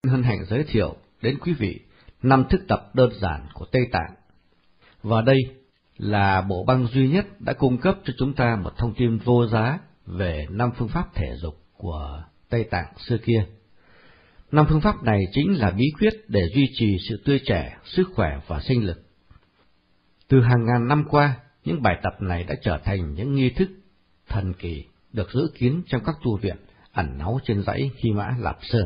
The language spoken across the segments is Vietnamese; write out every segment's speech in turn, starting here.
Hân hạnh giới thiệu đến quý vị 5 thức tập đơn giản của Tây Tạng. Và đây là bộ băng duy nhất đã cung cấp cho chúng ta một thông tin vô giá về 5 phương pháp thể dục của Tây Tạng xưa kia. 5 phương pháp này chính là bí quyết để duy trì sự tươi trẻ, sức khỏe và sinh lực. Từ hàng ngàn năm qua, những bài tập này đã trở thành những nghi thức thần kỳ được giữ kín trong các tu viện ẩn náu trên dãy Hy Mã Lạp Sơn.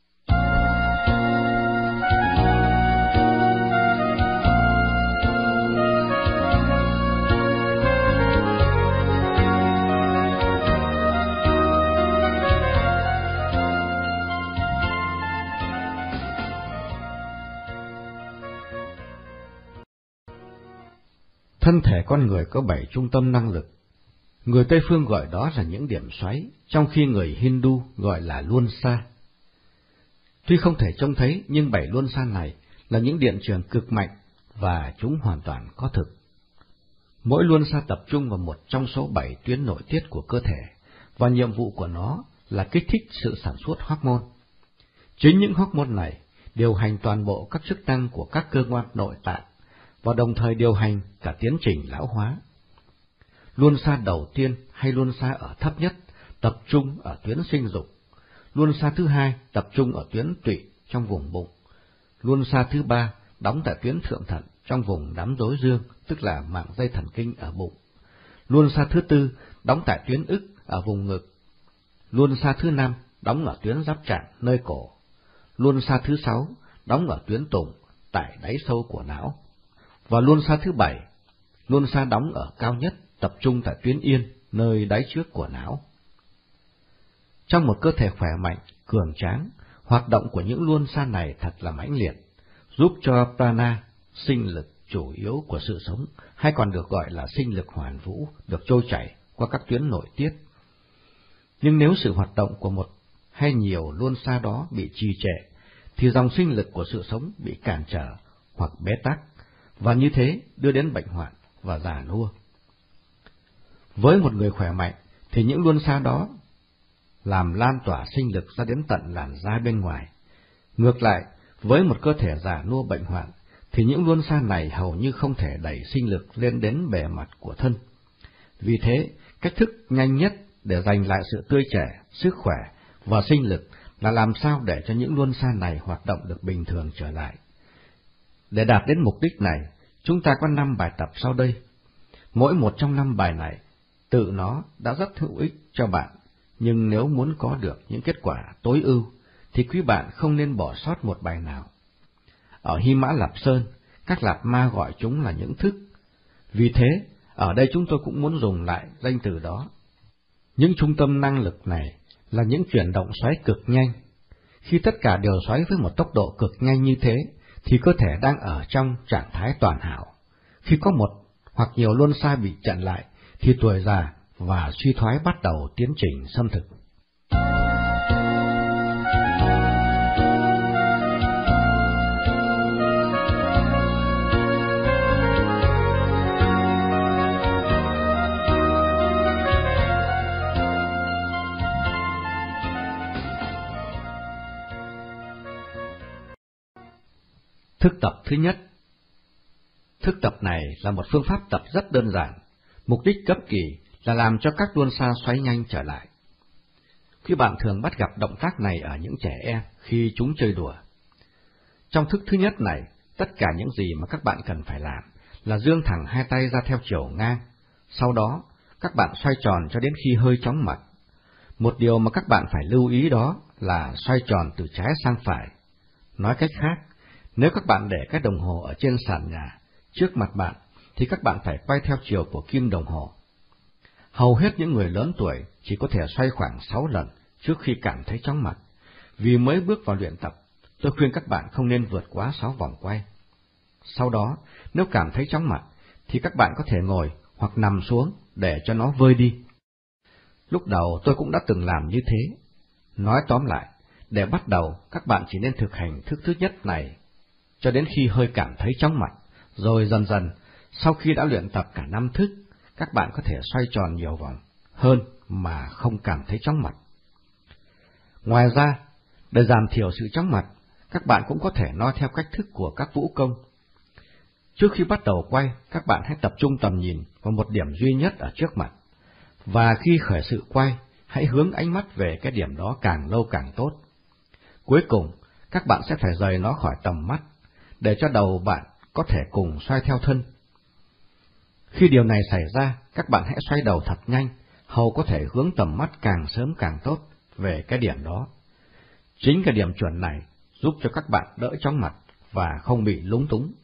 Thân thể con người có 7 trung tâm năng lực. Người Tây phương gọi đó là những điểm xoáy, trong khi người Hindu gọi là luân xa. Tuy không thể trông thấy, nhưng 7 luân xa này là những điện trường cực mạnh và chúng hoàn toàn có thực. Mỗi luân xa tập trung vào một trong số 7 tuyến nội tiết của cơ thể, và nhiệm vụ của nó là kích thích sự sản xuất hormone. Chính những hormone này điều hành toàn bộ các chức năng của các cơ quan nội tạng, và đồng thời điều hành cả tiến trình lão hóa. Luân xa đầu tiên hay luân xa ở thấp nhất tập trung ở tuyến sinh dục. Luân xa thứ hai tập trung ở tuyến tụy trong vùng bụng. Luân xa thứ ba đóng tại tuyến thượng thận trong vùng đám rối dương, tức là mạng dây thần kinh ở bụng. Luân xa thứ tư đóng tại tuyến ức ở vùng ngực. Luân xa thứ năm đóng ở tuyến giáp trạng nơi cổ. Luân xa thứ sáu đóng ở tuyến tùng tại đáy sâu của não. Và luân xa thứ 7, luân xa đóng ở cao nhất, tập trung tại tuyến yên, nơi đáy trước của não. Trong một cơ thể khỏe mạnh, cường tráng, hoạt động của những luân xa này thật là mãnh liệt, giúp cho prana, sinh lực chủ yếu của sự sống, hay còn được gọi là sinh lực hoàn vũ, được trôi chảy qua các tuyến nội tiết. Nhưng nếu sự hoạt động của một hay nhiều luân xa đó bị trì trệ, thì dòng sinh lực của sự sống bị cản trở hoặc bế tắc, và như thế đưa đến bệnh hoạn và già nua. Với một người khỏe mạnh thì những luân xa đó làm lan tỏa sinh lực ra đến tận làn da bên ngoài. Ngược lại, với một cơ thể già nua bệnh hoạn thì những luân xa này hầu như không thể đẩy sinh lực lên đến bề mặt của thân. Vì thế, cách thức nhanh nhất để giành lại sự tươi trẻ, sức khỏe và sinh lực là làm sao để cho những luân xa này hoạt động được bình thường trở lại. Để đạt đến mục đích này, chúng ta có 5 bài tập sau đây. Mỗi một trong 5 bài này, tự nó đã rất hữu ích cho bạn, nhưng nếu muốn có được những kết quả tối ưu, thì quý bạn không nên bỏ sót một bài nào. Ở Hy Mã Lạp Sơn, các Lạt Ma gọi chúng là những thức. Vì thế, ở đây chúng tôi cũng muốn dùng lại danh từ đó. Những trung tâm năng lực này là những chuyển động xoáy cực nhanh. Khi tất cả đều xoáy với một tốc độ cực nhanh như thế, thì cơ thể đang ở trong trạng thái toàn hảo. Khi có một hoặc nhiều luân xa bị chặn lại, thì tuổi già và suy thoái bắt đầu tiến trình xâm thực. Thức tập thứ nhất. Thức tập này là một phương pháp tập rất đơn giản, mục đích cấp kỳ là làm cho các luân xa xoáy nhanh trở lại. Quý bạn thường bắt gặp động tác này ở những trẻ em khi chúng chơi đùa. Trong thức thứ nhất này, tất cả những gì mà các bạn cần phải làm là dương thẳng hai tay ra theo chiều ngang, sau đó các bạn xoay tròn cho đến khi hơi chóng mặt. Một điều mà các bạn phải lưu ý đó là xoay tròn từ trái sang phải. Nói cách khác, nếu các bạn để cái đồng hồ ở trên sàn nhà trước mặt bạn, thì các bạn phải quay theo chiều của kim đồng hồ. Hầu hết những người lớn tuổi chỉ có thể xoay khoảng 6 lần trước khi cảm thấy chóng mặt. Vì mới bước vào luyện tập, tôi khuyên các bạn không nên vượt quá 6 vòng quay. Sau đó, nếu cảm thấy chóng mặt, thì các bạn có thể ngồi hoặc nằm xuống để cho nó vơi đi. Lúc đầu tôi cũng đã từng làm như thế. Nói tóm lại, để bắt đầu, các bạn chỉ nên thực hành thức thứ nhất này cho đến khi hơi cảm thấy chóng mặt, rồi dần dần, sau khi đã luyện tập cả 5 thức, các bạn có thể xoay tròn nhiều vòng hơn mà không cảm thấy chóng mặt. Ngoài ra, để giảm thiểu sự chóng mặt, các bạn cũng có thể noi theo cách thức của các vũ công. Trước khi bắt đầu quay, các bạn hãy tập trung tầm nhìn vào một điểm duy nhất ở trước mặt, và khi khởi sự quay, hãy hướng ánh mắt về cái điểm đó càng lâu càng tốt. Cuối cùng, các bạn sẽ phải rời nó khỏi tầm mắt, để cho đầu bạn có thể cùng xoay theo thân. Khi điều này xảy ra, các bạn hãy xoay đầu thật nhanh, hầu có thể hướng tầm mắt càng sớm càng tốt về cái điểm đó. Chính cái điểm chuẩn này giúp cho các bạn đỡ chóng mặt và không bị lúng túng.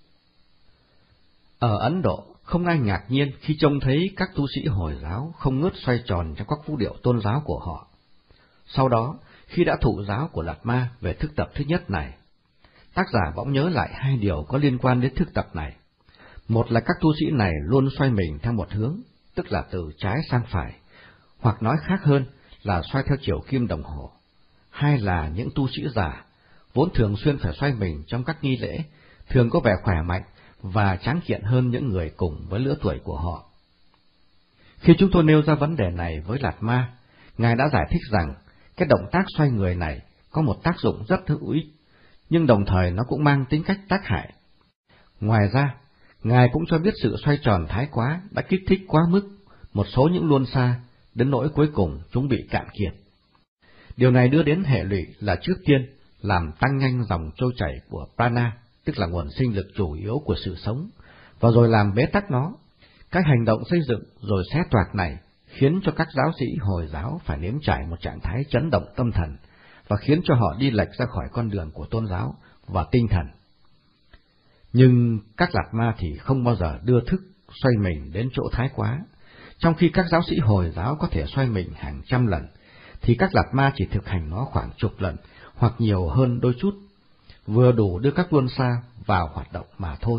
Ở Ấn Độ, không ai ngạc nhiên khi trông thấy các tu sĩ Hồi giáo không ngớt xoay tròn trong các vũ điệu tôn giáo của họ. Sau đó, khi đã thụ giáo của Lạt Ma về thức tập thứ nhất này, tác giả bỗng nhớ lại hai điều có liên quan đến thức tập này. Một là các tu sĩ này luôn xoay mình theo một hướng, tức là từ trái sang phải, hoặc nói khác hơn là xoay theo chiều kim đồng hồ. Hai là những tu sĩ già, vốn thường xuyên phải xoay mình trong các nghi lễ, thường có vẻ khỏe mạnh và tráng kiện hơn những người cùng với lứa tuổi của họ. Khi chúng tôi nêu ra vấn đề này với Lạt Ma, Ngài đã giải thích rằng cái động tác xoay người này có một tác dụng rất hữu ích, nhưng đồng thời nó cũng mang tính cách tác hại. Ngoài ra, Ngài cũng cho biết sự xoay tròn thái quá đã kích thích quá mức một số những luân xa, đến nỗi cuối cùng chúng bị cạn kiệt. Điều này đưa đến hệ lụy là trước tiên làm tăng nhanh dòng trôi chảy của prana, tức là nguồn sinh lực chủ yếu của sự sống, và rồi làm bế tắc nó. Các hành động xây dựng rồi xé toạc này khiến cho các giáo sĩ Hồi giáo phải nếm trải một trạng thái chấn động tâm thần, và khiến cho họ đi lệch ra khỏi con đường của tôn giáo và tinh thần. Nhưng các Lạt Ma thì không bao giờ đưa thức xoay mình đến chỗ thái quá. Trong khi các giáo sĩ Hồi giáo có thể xoay mình hàng trăm lần, thì các Lạt Ma chỉ thực hành nó khoảng chục lần, hoặc nhiều hơn đôi chút, vừa đủ đưa các luân xa vào hoạt động mà thôi.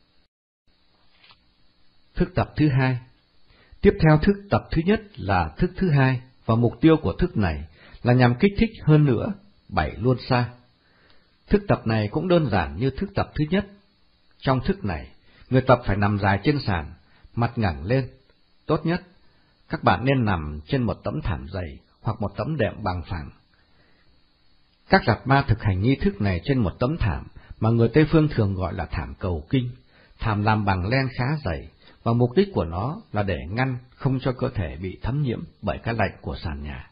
Thức tập thứ hai. Tiếp theo thức tập thứ nhất là thức thứ hai, và mục tiêu của thức này là nhằm kích thích hơn nữa 7 luân xa. Thức tập này cũng đơn giản như thức tập thứ nhất. Trong thức này, người tập phải nằm dài trên sàn, mặt ngẩng lên. Tốt nhất, các bạn nên nằm trên một tấm thảm dày hoặc một tấm đệm bằng phẳng. Các Lạt Ma thực hành nghi thức này trên một tấm thảm mà người Tây Phương thường gọi là thảm cầu kinh. Thảm làm bằng len khá dày, và mục đích của nó là để ngăn không cho cơ thể bị thấm nhiễm bởi cái lạnh của sàn nhà.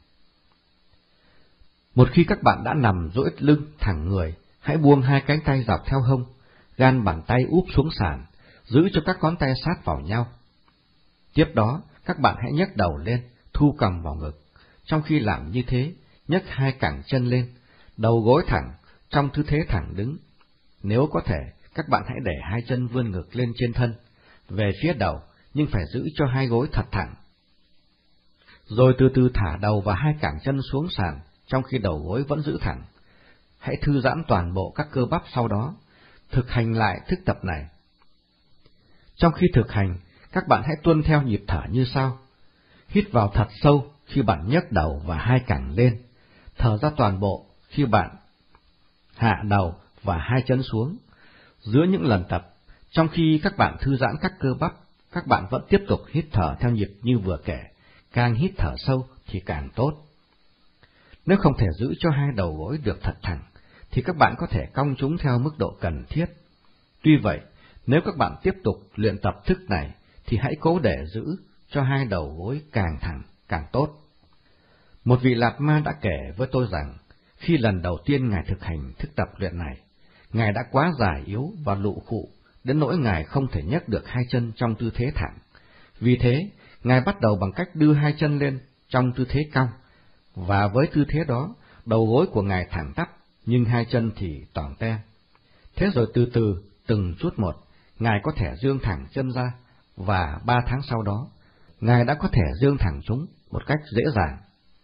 Một khi các bạn đã nằm duỗi lưng thẳng người, hãy buông hai cánh tay dọc theo hông, gan bàn tay úp xuống sàn, giữ cho các ngón tay sát vào nhau. Tiếp đó, các bạn hãy nhấc đầu lên, thu cằm vào ngực. Trong khi làm như thế, nhấc hai cẳng chân lên, đầu gối thẳng, trong tư thế thẳng đứng. Nếu có thể, các bạn hãy để hai chân vươn ngược lên trên thân, về phía đầu, nhưng phải giữ cho hai gối thật thẳng. Rồi từ từ thả đầu và hai cẳng chân xuống sàn, trong khi đầu gối vẫn giữ thẳng. Hãy thư giãn toàn bộ các cơ bắp sau đó, thực hành lại thức tập này. Trong khi thực hành, các bạn hãy tuân theo nhịp thở như sau. Hít vào thật sâu khi bạn nhấc đầu và hai cẳng lên, thở ra toàn bộ khi bạn hạ đầu và hai chân xuống. Giữa những lần tập, trong khi các bạn thư giãn các cơ bắp, các bạn vẫn tiếp tục hít thở theo nhịp như vừa kể, càng hít thở sâu thì càng tốt. Nếu không thể giữ cho hai đầu gối được thật thẳng, thì các bạn có thể cong chúng theo mức độ cần thiết. Tuy vậy, nếu các bạn tiếp tục luyện tập thức này, thì hãy cố để giữ cho hai đầu gối càng thẳng, càng tốt. Một vị Lạt Ma đã kể với tôi rằng, khi lần đầu tiên Ngài thực hành thức tập luyện này, Ngài đã quá già yếu và lụ khụ, đến nỗi Ngài không thể nhấc được hai chân trong tư thế thẳng. Vì thế, Ngài bắt đầu bằng cách đưa hai chân lên trong tư thế cong, và với tư thế đó, đầu gối của Ngài thẳng tắp, nhưng hai chân thì toàng te. Thế rồi từ từ, từng chút một, Ngài có thể dương thẳng chân ra, và 3 tháng sau đó, Ngài đã có thể dương thẳng chúng một cách dễ dàng.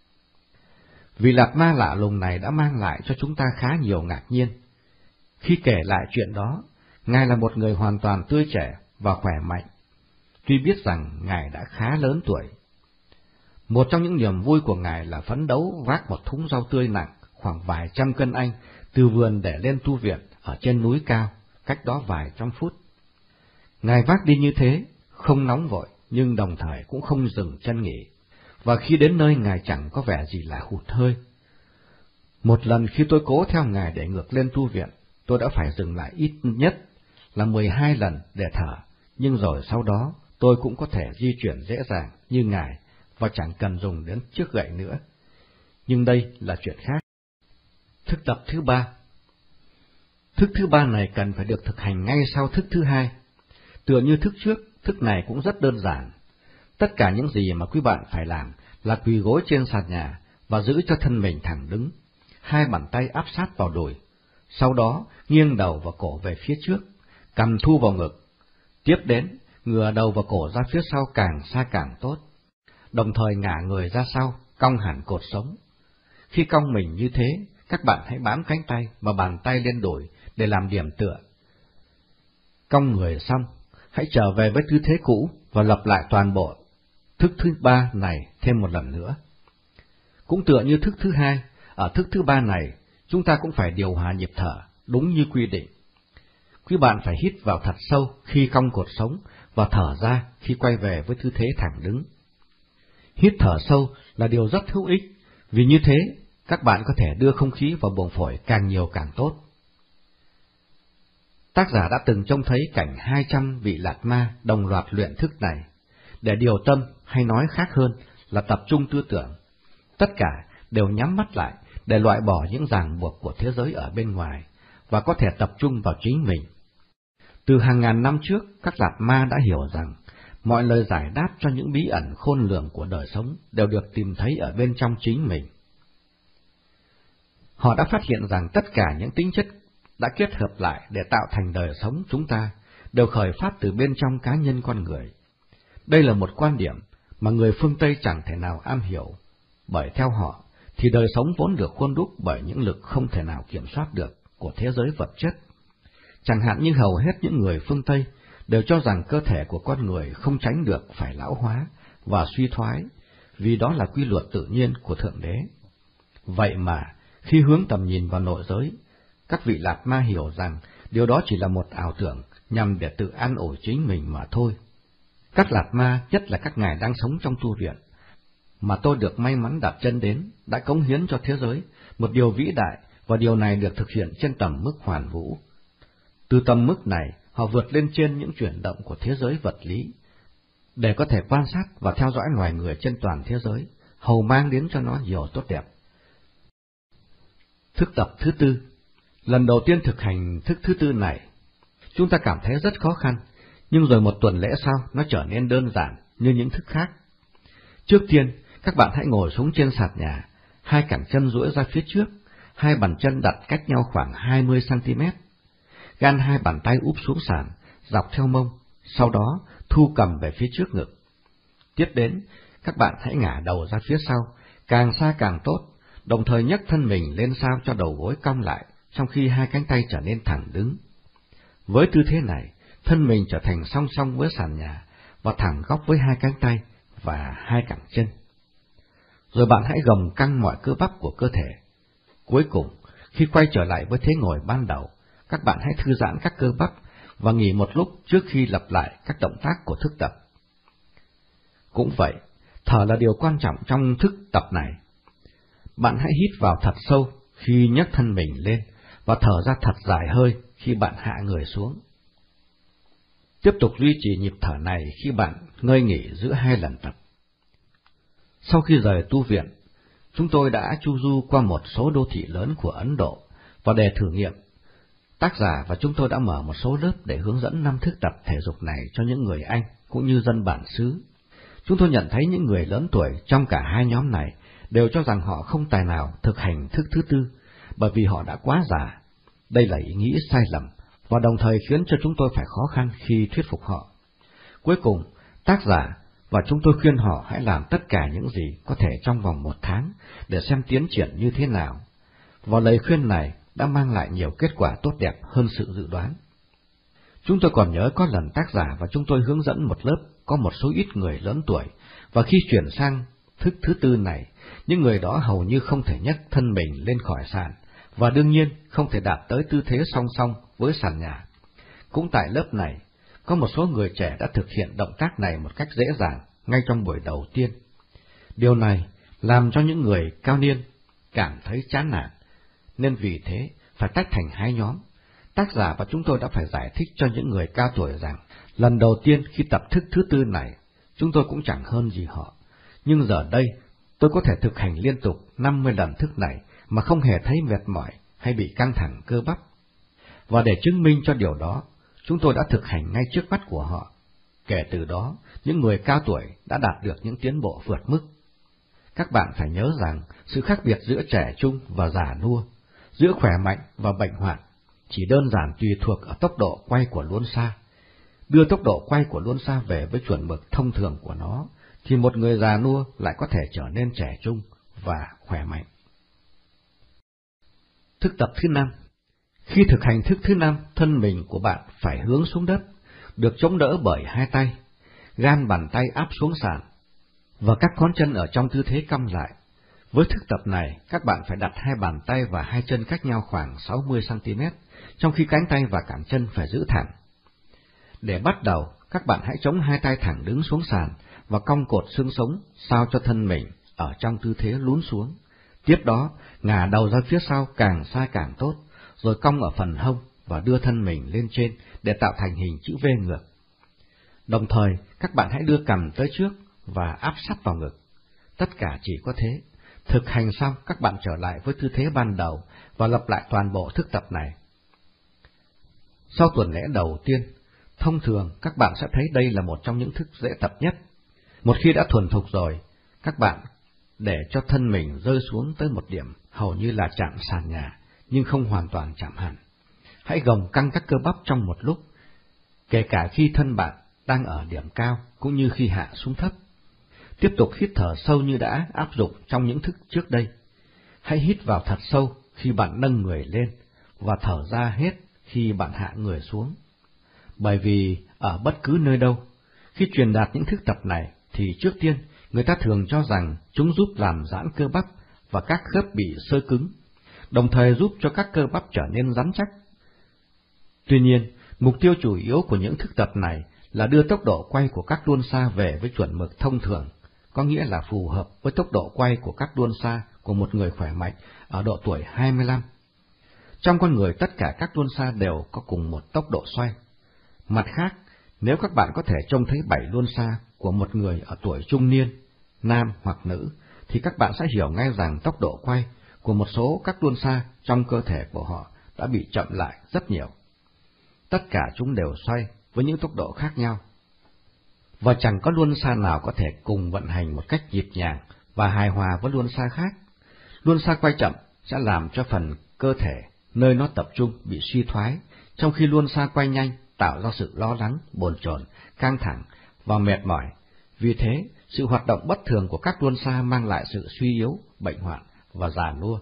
Vị Lạt Ma lạ lùng này đã mang lại cho chúng ta khá nhiều ngạc nhiên. Khi kể lại chuyện đó, Ngài là một người hoàn toàn tươi trẻ và khỏe mạnh, tuy biết rằng Ngài đã khá lớn tuổi. Một trong những niềm vui của Ngài là phấn đấu vác một thúng rau tươi nặng khoảng vài trăm cân Anh từ vườn để lên tu viện ở trên núi cao, cách đó vài trăm phút. Ngài vác đi như thế, không nóng vội, nhưng đồng thời cũng không dừng chân nghỉ, và khi đến nơi Ngài chẳng có vẻ gì là hụt hơi. Một lần khi tôi cố theo Ngài để ngược lên tu viện, tôi đã phải dừng lại ít nhất là 12 lần để thở, nhưng rồi sau đó tôi cũng có thể di chuyển dễ dàng như Ngài và chẳng cần dùng đến chiếc gậy nữa. Nhưng đây là chuyện khác. Thức tập thứ 3. Thức thứ 3 này cần phải được thực hành ngay sau thức thứ 2. Tựa như thức trước, thức này cũng rất đơn giản. Tất cả những gì mà quý bạn phải làm là quỳ gối trên sàn nhà và giữ cho thân mình thẳng đứng, hai bàn tay áp sát vào đùi, sau đó nghiêng đầu và cổ về phía trước, cầm thu vào ngực. Tiếp đến, ngửa đầu và cổ ra phía sau càng xa càng tốt, đồng thời ngả người ra sau, cong hẳn cột sống. Khi cong mình như thế, các bạn hãy bám cánh tay và bàn tay lên đùi để làm điểm tựa. Cong người xong, hãy trở về với tư thế cũ và lặp lại toàn bộ thức thứ 3 này thêm một lần nữa. Cũng tựa như thức thứ 2, ở thức thứ 3 này, chúng ta cũng phải điều hòa nhịp thở đúng như quy định. Quý bạn phải hít vào thật sâu khi cong cột sống và thở ra khi quay về với tư thế thẳng đứng. Hít thở sâu là điều rất hữu ích, vì như thế các bạn có thể đưa không khí vào buồng phổi càng nhiều càng tốt. Tác giả đã từng trông thấy cảnh 200 vị Lạt Ma đồng loạt luyện thức này, để điều tâm hay nói khác hơn là tập trung tư tưởng. Tất cả đều nhắm mắt lại để loại bỏ những ràng buộc của thế giới ở bên ngoài và có thể tập trung vào chính mình. Từ hàng ngàn năm trước, các Lạt Ma đã hiểu rằng mọi lời giải đáp cho những bí ẩn khôn lường của đời sống đều được tìm thấy ở bên trong chính mình. Họ đã phát hiện rằng tất cả những tính chất đã kết hợp lại để tạo thành đời sống chúng ta đều khởi phát từ bên trong cá nhân con người. Đây là một quan điểm mà người phương Tây chẳng thể nào am hiểu, bởi theo họ thì đời sống vốn được khuôn đúc bởi những lực không thể nào kiểm soát được của thế giới vật chất. Chẳng hạn như hầu hết những người phương Tây đều cho rằng cơ thể của con người không tránh được phải lão hóa và suy thoái, vì đó là quy luật tự nhiên của Thượng Đế. Vậy mà, khi hướng tầm nhìn vào nội giới, các vị Lạt Ma hiểu rằng điều đó chỉ là một ảo tưởng nhằm để tự an ủi chính mình mà thôi. Các Lạt Ma, nhất là các ngài đang sống trong tu viện, mà tôi được may mắn đặt chân đến, đã cống hiến cho thế giới một điều vĩ đại, và điều này được thực hiện trên tầm mức hoàn vũ. Từ tầm mức này, họ vượt lên trên những chuyển động của thế giới vật lý, để có thể quan sát và theo dõi loài người trên toàn thế giới, hầu mang đến cho nó nhiều tốt đẹp. Thức tập thứ 4. Lần đầu tiên thực hành thức thứ 4 này, chúng ta cảm thấy rất khó khăn, nhưng rồi một tuần lễ sau, nó trở nên đơn giản như những thức khác. Trước tiên, các bạn hãy ngồi xuống trên sàn nhà, hai cẳng chân duỗi ra phía trước, hai bàn chân đặt cách nhau khoảng 20 cm. Gan hai bàn tay úp xuống sàn, dọc theo mông, sau đó thu cầm về phía trước ngực. Tiếp đến, các bạn hãy ngả đầu ra phía sau, càng xa càng tốt, đồng thời nhấc thân mình lên sao cho đầu gối cong lại, trong khi hai cánh tay trở nên thẳng đứng. Với tư thế này, thân mình trở thành song song với sàn nhà và thẳng góc với hai cánh tay và hai cẳng chân. Rồi bạn hãy gồng căng mọi cơ bắp của cơ thể. Cuối cùng, khi quay trở lại với thế ngồi ban đầu, các bạn hãy thư giãn các cơ bắp và nghỉ một lúc trước khi lặp lại các động tác của thức tập. Cũng vậy, thở là điều quan trọng trong thức tập này. Bạn hãy hít vào thật sâu khi nhấc thân mình lên và thở ra thật dài hơi khi bạn hạ người xuống. Tiếp tục duy trì nhịp thở này khi bạn ngơi nghỉ giữa hai lần tập. Sau khi rời tu viện, chúng tôi đã chu du qua một số đô thị lớn của Ấn Độ, và để thử nghiệm, tác giả và chúng tôi đã mở một số lớp để hướng dẫn 5 thức tập thể dục này cho những người Anh cũng như dân bản xứ. Chúng tôi nhận thấy những người lớn tuổi trong cả hai nhóm này đều cho rằng họ không tài nào thực hành thức thứ 4, bởi vì họ đã quá già. Đây là ý nghĩ sai lầm, và đồng thời khiến cho chúng tôi phải khó khăn khi thuyết phục họ. Cuối cùng, tác giả và chúng tôi khuyên họ hãy làm tất cả những gì có thể trong vòng 1 tháng để xem tiến triển như thế nào. Và lời khuyên này đã mang lại nhiều kết quả tốt đẹp hơn sự dự đoán. Chúng tôi còn nhớ có lần tác giả và chúng tôi hướng dẫn một lớp có một số ít người lớn tuổi, và khi chuyển sang thức thứ 4 này, những người đó hầu như không thể nhấc thân mình lên khỏi sàn, và đương nhiên không thể đạt tới tư thế song song với sàn nhà. Cũng tại lớp này, có một số người trẻ đã thực hiện động tác này một cách dễ dàng ngay trong buổi đầu tiên. Điều này làm cho những người cao niên cảm thấy chán nản nên vì thế phải tách thành hai nhóm. Tác giả và chúng tôi đã phải giải thích cho những người cao tuổi rằng, lần đầu tiên khi tập thức thứ tư này, chúng tôi cũng chẳng hơn gì họ. Nhưng giờ đây, tôi có thể thực hành liên tục 50 lần thức này mà không hề thấy mệt mỏi hay bị căng thẳng cơ bắp. Và để chứng minh cho điều đó, chúng tôi đã thực hành ngay trước mắt của họ. Kể từ đó, những người cao tuổi đã đạt được những tiến bộ vượt mức. Các bạn phải nhớ rằng, sự khác biệt giữa trẻ trung và già nua, giữa khỏe mạnh và bệnh hoạn, chỉ đơn giản tùy thuộc ở tốc độ quay của luân xa. Đưa tốc độ quay của luân xa về với chuẩn mực thông thường của nó, thì một người già nua lại có thể trở nên trẻ trung và khỏe mạnh. Thức tập thứ 5. Khi thực hành thức thứ 5, thân mình của bạn phải hướng xuống đất, được chống đỡ bởi hai tay, gan bàn tay áp xuống sàn, và các ngón chân ở trong tư thế cong lại. Với thức tập này, các bạn phải đặt hai bàn tay và hai chân cách nhau khoảng 60 cm, trong khi cánh tay và cẳng chân phải giữ thẳng. Để bắt đầu, các bạn hãy chống hai tay thẳng đứng xuống sàn và cong cột xương sống sao cho thân mình ở trong tư thế lún xuống. Tiếp đó, ngả đầu ra phía sau càng xa càng tốt, rồi cong ở phần hông và đưa thân mình lên trên để tạo thành hình chữ V ngược. Đồng thời, các bạn hãy đưa cằm tới trước và áp sát vào ngực. Tất cả chỉ có thế. Thực hành xong, các bạn trở lại với tư thế ban đầu và lặp lại toàn bộ thức tập này. Sau tuần lễ đầu tiên, thông thường các bạn sẽ thấy đây là một trong những thức dễ tập nhất. Một khi đã thuần thục rồi, các bạn để cho thân mình rơi xuống tới một điểm hầu như là chạm sàn nhà, nhưng không hoàn toàn chạm hẳn. Hãy gồng căng các cơ bắp trong một lúc, kể cả khi thân bạn đang ở điểm cao cũng như khi hạ xuống thấp. Tiếp tục hít thở sâu như đã áp dụng trong những thức trước đây. Hãy hít vào thật sâu khi bạn nâng người lên và thở ra hết khi bạn hạ người xuống. Bởi vì ở bất cứ nơi đâu, khi truyền đạt những thức tập này thì trước tiên người ta thường cho rằng chúng giúp làm giãn cơ bắp và các khớp bị xơ cứng, đồng thời giúp cho các cơ bắp trở nên rắn chắc. Tuy nhiên, mục tiêu chủ yếu của những thức tập này là đưa tốc độ quay của các luân xa về với chuẩn mực thông thường, có nghĩa là phù hợp với tốc độ quay của các luân xa của một người khỏe mạnh ở độ tuổi 25. Trong con người tất cả các luân xa đều có cùng một tốc độ xoay. Mặt khác, nếu các bạn có thể trông thấy 7 luân xa của một người ở tuổi trung niên, nam hoặc nữ, thì các bạn sẽ hiểu ngay rằng tốc độ quay của một số các luân xa trong cơ thể của họ đã bị chậm lại rất nhiều. Tất cả chúng đều xoay với những tốc độ khác nhau, và chẳng có luân xa nào có thể cùng vận hành một cách nhịp nhàng và hài hòa với luân xa khác. Luân xa quay chậm sẽ làm cho phần cơ thể nơi nó tập trung bị suy thoái, trong khi luân xa quay nhanh tạo ra sự lo lắng, bồn chồn, căng thẳng và mệt mỏi. Vì thế, sự hoạt động bất thường của các luân xa mang lại sự suy yếu, bệnh hoạn và già nua.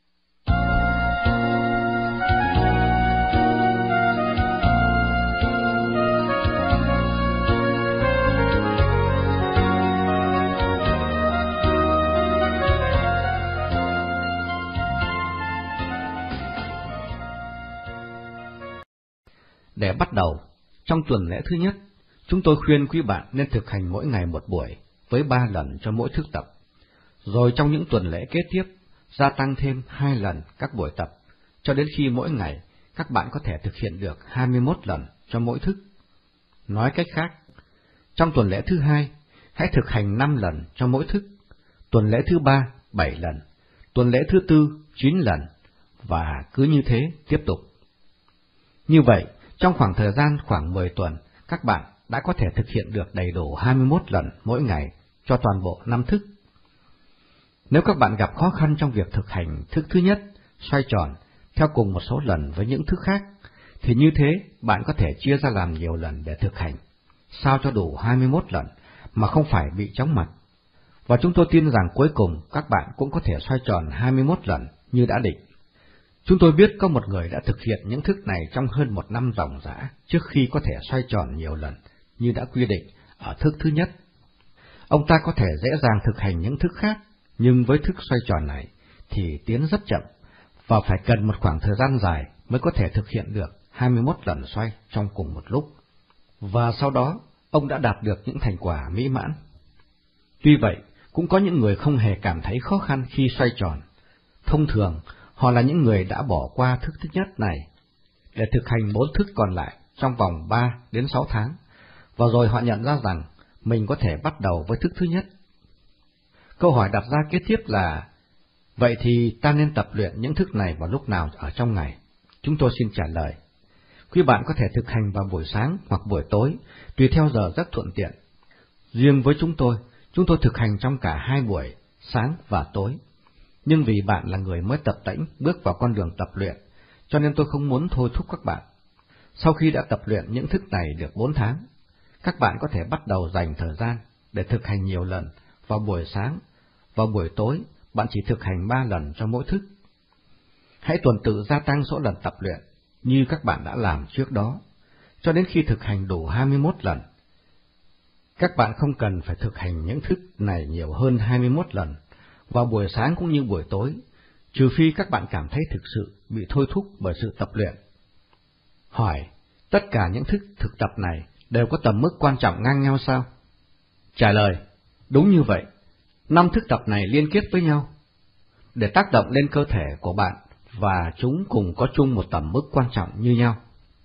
Để bắt đầu, trong tuần lễ thứ nhất, chúng tôi khuyên quý bạn nên thực hành mỗi ngày một buổi, với 3 lần cho mỗi thức tập. Rồi trong những tuần lễ kế tiếp, gia tăng thêm 2 lần các buổi tập, cho đến khi mỗi ngày các bạn có thể thực hiện được 21 lần cho mỗi thức. Nói cách khác, trong tuần lễ thứ 2, hãy thực hành 5 lần cho mỗi thức, tuần lễ thứ 3, 7 lần, tuần lễ thứ 4, 9 lần, và cứ như thế tiếp tục. Như vậy, trong khoảng thời gian khoảng 10 tuần, các bạn đã có thể thực hiện được đầy đủ 21 lần mỗi ngày cho toàn bộ 5 thức. Nếu các bạn gặp khó khăn trong việc thực hành thức thứ nhất, xoay tròn, theo cùng một số lần với những thức khác, thì như thế bạn có thể chia ra làm nhiều lần để thực hành, sao cho đủ 21 lần mà không phải bị chóng mặt. Và chúng tôi tin rằng cuối cùng các bạn cũng có thể xoay tròn 21 lần như đã định. Chúng tôi biết có một người đã thực hiện những thức này trong hơn 1 năm ròng rã trước khi có thể xoay tròn nhiều lần như đã quy định ở thức thứ nhất. Ông ta có thể dễ dàng thực hành những thức khác, nhưng với thức xoay tròn này thì tiến rất chậm và phải cần một khoảng thời gian dài mới có thể thực hiện được 21 lần xoay trong cùng một lúc. Và sau đó, ông đã đạt được những thành quả mỹ mãn. Tuy vậy, cũng có những người không hề cảm thấy khó khăn khi xoay tròn. Thông thường, Họ là những người đã bỏ qua thức thứ nhất này để thực hành 4 thức còn lại trong vòng 3 đến 6 tháng, và rồi họ nhận ra rằng mình có thể bắt đầu với thức thứ nhất. Câu hỏi đặt ra kế tiếp là, vậy thì ta nên tập luyện những thức này vào lúc nào ở trong ngày? Chúng tôi xin trả lời, quý bạn có thể thực hành vào buổi sáng hoặc buổi tối, tùy theo giờ giấc thuận tiện. Riêng với chúng tôi thực hành trong cả 2 buổi, sáng và tối. Nhưng vì bạn là người mới tập tễnh bước vào con đường tập luyện, cho nên tôi không muốn thôi thúc các bạn. Sau khi đã tập luyện những thức này được 4 tháng, các bạn có thể bắt đầu dành thời gian để thực hành nhiều lần. Vào buổi sáng, vào buổi tối, bạn chỉ thực hành 3 lần cho mỗi thức. Hãy tuần tự gia tăng số lần tập luyện như các bạn đã làm trước đó, cho đến khi thực hành đủ 21 lần. Các bạn không cần phải thực hành những thức này nhiều hơn 21 lần, vào buổi sáng cũng như buổi tối, trừ phi các bạn cảm thấy thực sự bị thôi thúc bởi sự tập luyện. Hỏi, tất cả những thức thực tập này đều có tầm mức quan trọng ngang nhau sao? Trả lời, đúng như vậy. 5 thức tập này liên kết với nhau để tác động lên cơ thể của bạn, và chúng cùng có chung một tầm mức quan trọng như nhau.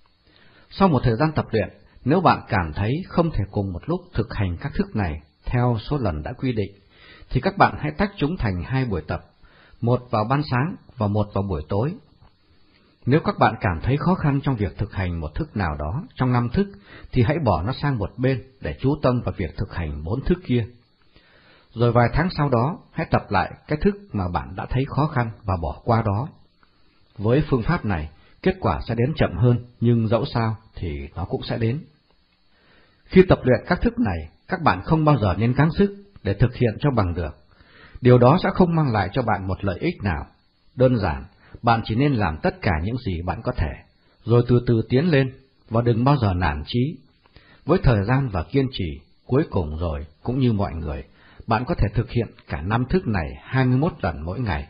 Sau một thời gian tập luyện, nếu bạn cảm thấy không thể cùng một lúc thực hành các thức này theo số lần đã quy định, thì các bạn hãy tách chúng thành 2 buổi tập, một vào ban sáng và một vào buổi tối. Nếu các bạn cảm thấy khó khăn trong việc thực hành một thức nào đó trong 5 thức, thì hãy bỏ nó sang một bên để chú tâm vào việc thực hành 4 thức kia. Rồi vài tháng sau đó, hãy tập lại cái thức mà bạn đã thấy khó khăn và bỏ qua đó. Với phương pháp này, kết quả sẽ đến chậm hơn, nhưng dẫu sao thì nó cũng sẽ đến. Khi tập luyện các thức này, các bạn không bao giờ nên gắng sức để thực hiện cho bằng được. Điều đó sẽ không mang lại cho bạn một lợi ích nào. Đơn giản, bạn chỉ nên làm tất cả những gì bạn có thể, rồi từ từ tiến lên, và đừng bao giờ nản chí. Với thời gian và kiên trì, cuối cùng rồi, cũng như mọi người, bạn có thể thực hiện cả 5 thức này 21 lần mỗi ngày.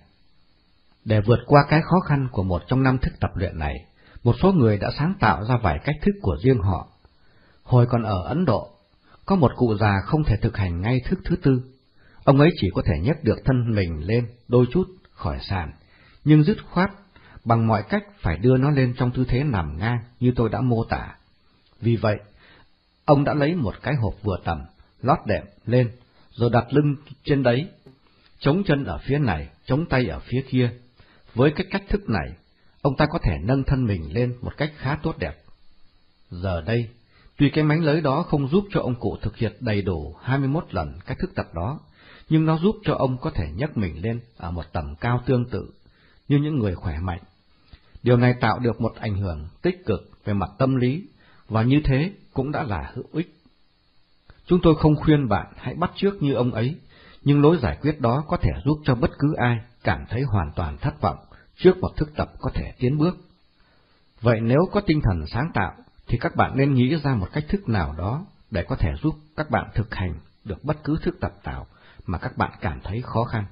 Để vượt qua cái khó khăn của một trong 5 thức tập luyện này, một số người đã sáng tạo ra vài cách thức của riêng họ. Hồi còn ở Ấn Độ, có một cụ già không thể thực hành ngay thức thứ 4. Ông ấy chỉ có thể nhấc được thân mình lên đôi chút khỏi sàn, nhưng dứt khoát bằng mọi cách phải đưa nó lên trong tư thế nằm ngang như tôi đã mô tả. Vì vậy, ông đã lấy một cái hộp vừa tầm, lót đệm lên, rồi đặt lưng trên đấy, chống chân ở phía này, chống tay ở phía kia. Với cái cách thức này, ông ta có thể nâng thân mình lên một cách khá tốt đẹp. Giờ đây, tuy cái mánh lới đó không giúp cho ông cụ thực hiện đầy đủ 21 lần cách thức tập đó, nhưng nó giúp cho ông có thể nhấc mình lên ở một tầm cao tương tự như những người khỏe mạnh. Điều này tạo được một ảnh hưởng tích cực về mặt tâm lý, và như thế cũng đã là hữu ích. Chúng tôi không khuyên bạn hãy bắt chước như ông ấy, nhưng lối giải quyết đó có thể giúp cho bất cứ ai cảm thấy hoàn toàn thất vọng trước một thức tập có thể tiến bước. Vậy nếu có tinh thần sáng tạo, thì các bạn nên nghĩ ra một cách thức nào đó để có thể giúp các bạn thực hành được bất cứ thức tập nào mà các bạn cảm thấy khó khăn.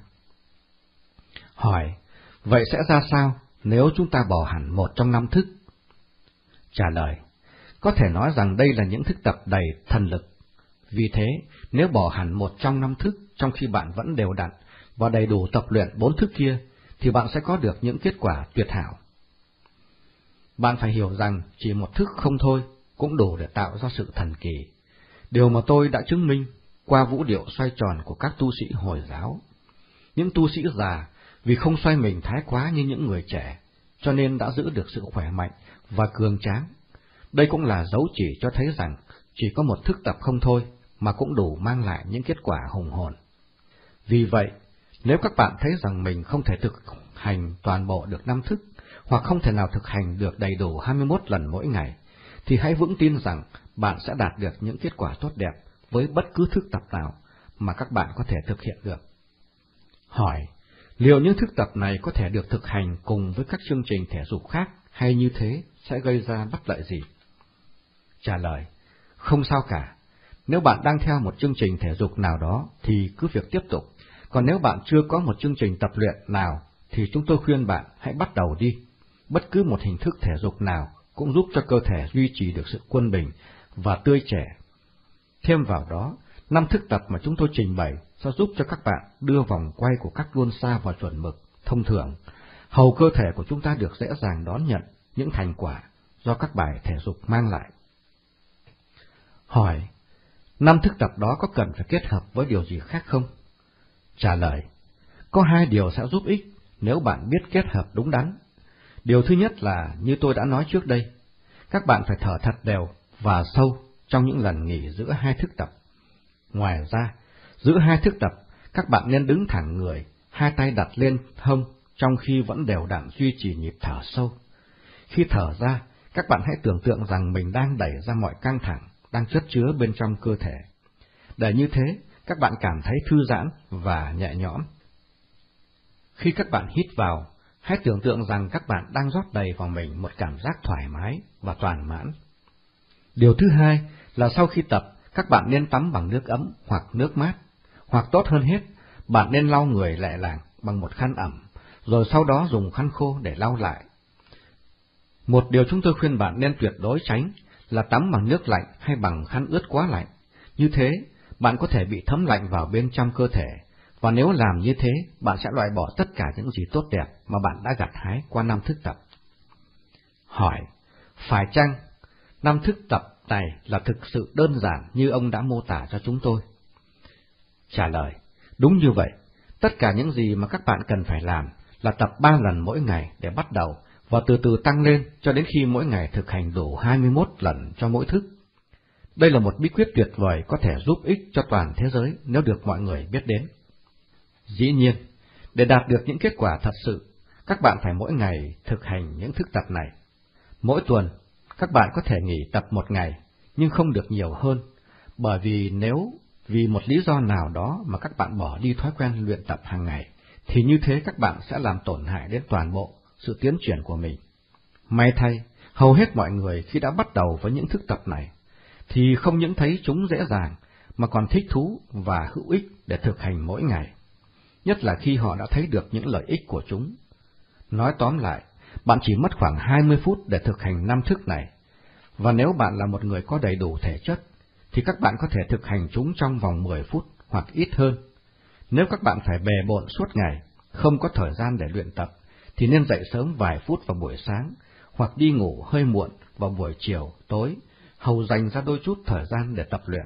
Hỏi, vậy sẽ ra sao nếu chúng ta bỏ hẳn một trong 5 thức? Trả lời, có thể nói rằng đây là những thức tập đầy thần lực. Vì thế, nếu bỏ hẳn một trong 5 thức trong khi bạn vẫn đều đặn và đầy đủ tập luyện 4 thức kia, thì bạn sẽ có được những kết quả tuyệt hảo. Bạn phải hiểu rằng chỉ một thức không thôi cũng đủ để tạo ra sự thần kỳ. Điều mà tôi đã chứng minh qua vũ điệu xoay tròn của các tu sĩ Hồi giáo. Những tu sĩ già vì không xoay mình thái quá như những người trẻ, cho nên đã giữ được sự khỏe mạnh và cường tráng. Đây cũng là dấu chỉ cho thấy rằng chỉ có một thức tập không thôi mà cũng đủ mang lại những kết quả hùng hồn. Vì vậy, nếu các bạn thấy rằng mình không thể thực hành toàn bộ được 5 thức, hoặc không thể nào thực hành được đầy đủ 21 lần mỗi ngày, thì hãy vững tin rằng bạn sẽ đạt được những kết quả tốt đẹp với bất cứ thức tập nào mà các bạn có thể thực hiện được. Hỏi, liệu những thức tập này có thể được thực hành cùng với các chương trình thể dục khác, hay như thế sẽ gây ra bất lợi gì? Trả lời, không sao cả. Nếu bạn đang theo một chương trình thể dục nào đó thì cứ việc tiếp tục, còn nếu bạn chưa có một chương trình tập luyện nào thì chúng tôi khuyên bạn hãy bắt đầu đi. Bất cứ một hình thức thể dục nào cũng giúp cho cơ thể duy trì được sự quân bình và tươi trẻ. Thêm vào đó, 5 thức tập mà chúng tôi trình bày sẽ giúp cho các bạn đưa vòng quay của các luân xa vào chuẩn mực thông thường. hầu cơ thể của chúng ta được dễ dàng đón nhận những thành quả do các bài thể dục mang lại. Hỏi, 5 thức tập đó có cần phải kết hợp với điều gì khác không? Trả lời, có 2 điều sẽ giúp ích nếu bạn biết kết hợp đúng đắn. Điều thứ nhất là, như tôi đã nói trước đây, các bạn phải thở thật đều và sâu trong những lần nghỉ giữa 2 thức tập. Ngoài ra, giữa 2 thức tập, các bạn nên đứng thẳng người, 2 tay đặt lên hông trong khi vẫn đều đặn duy trì nhịp thở sâu. Khi thở ra, các bạn hãy tưởng tượng rằng mình đang đẩy ra mọi căng thẳng đang chất chứa bên trong cơ thể. Để như thế, các bạn cảm thấy thư giãn và nhẹ nhõm. Khi các bạn hít vào, hãy tưởng tượng rằng các bạn đang rót đầy vào mình một cảm giác thoải mái và toàn mãn. Điều thứ hai là sau khi tập, các bạn nên tắm bằng nước ấm hoặc nước mát, hoặc tốt hơn hết, bạn nên lau người lẹ làng bằng một khăn ẩm, rồi sau đó dùng khăn khô để lau lại. Một điều chúng tôi khuyên bạn nên tuyệt đối tránh là tắm bằng nước lạnh hay bằng khăn ướt quá lạnh. Như thế, bạn có thể bị thấm lạnh vào bên trong cơ thể, và nếu làm như thế, bạn sẽ loại bỏ tất cả những gì tốt đẹp mà bạn đã gặt hái qua 5 thức tập. Hỏi, phải chăng 5 thức tập này là thực sự đơn giản như ông đã mô tả cho chúng tôi? Trả lời, đúng như vậy. Tất cả những gì mà các bạn cần phải làm là tập 3 lần mỗi ngày để bắt đầu, và từ từ tăng lên cho đến khi mỗi ngày thực hành đủ 21 lần cho mỗi thức. Đây là một bí quyết tuyệt vời có thể giúp ích cho toàn thế giới nếu được mọi người biết đến. Dĩ nhiên, để đạt được những kết quả thật sự, các bạn phải mỗi ngày thực hành những thức tập này. Mỗi tuần, các bạn có thể nghỉ tập 1 ngày, nhưng không được nhiều hơn, bởi vì nếu vì một lý do nào đó mà các bạn bỏ đi thói quen luyện tập hàng ngày, thì như thế các bạn sẽ làm tổn hại đến toàn bộ sự tiến triển của mình. May thay, hầu hết mọi người khi đã bắt đầu với những thức tập này, thì không những thấy chúng dễ dàng, mà còn thích thú và hữu ích để thực hành mỗi ngày, nhất là khi họ đã thấy được những lợi ích của chúng. Nói tóm lại, bạn chỉ mất khoảng 20 phút để thực hành 5 thức này, và nếu bạn là một người có đầy đủ thể chất, thì các bạn có thể thực hành chúng trong vòng 10 phút hoặc ít hơn. Nếu các bạn phải bề bộn suốt ngày, không có thời gian để luyện tập, thì nên dậy sớm vài phút vào buổi sáng, hoặc đi ngủ hơi muộn vào buổi chiều, tối, hầu dành ra đôi chút thời gian để tập luyện.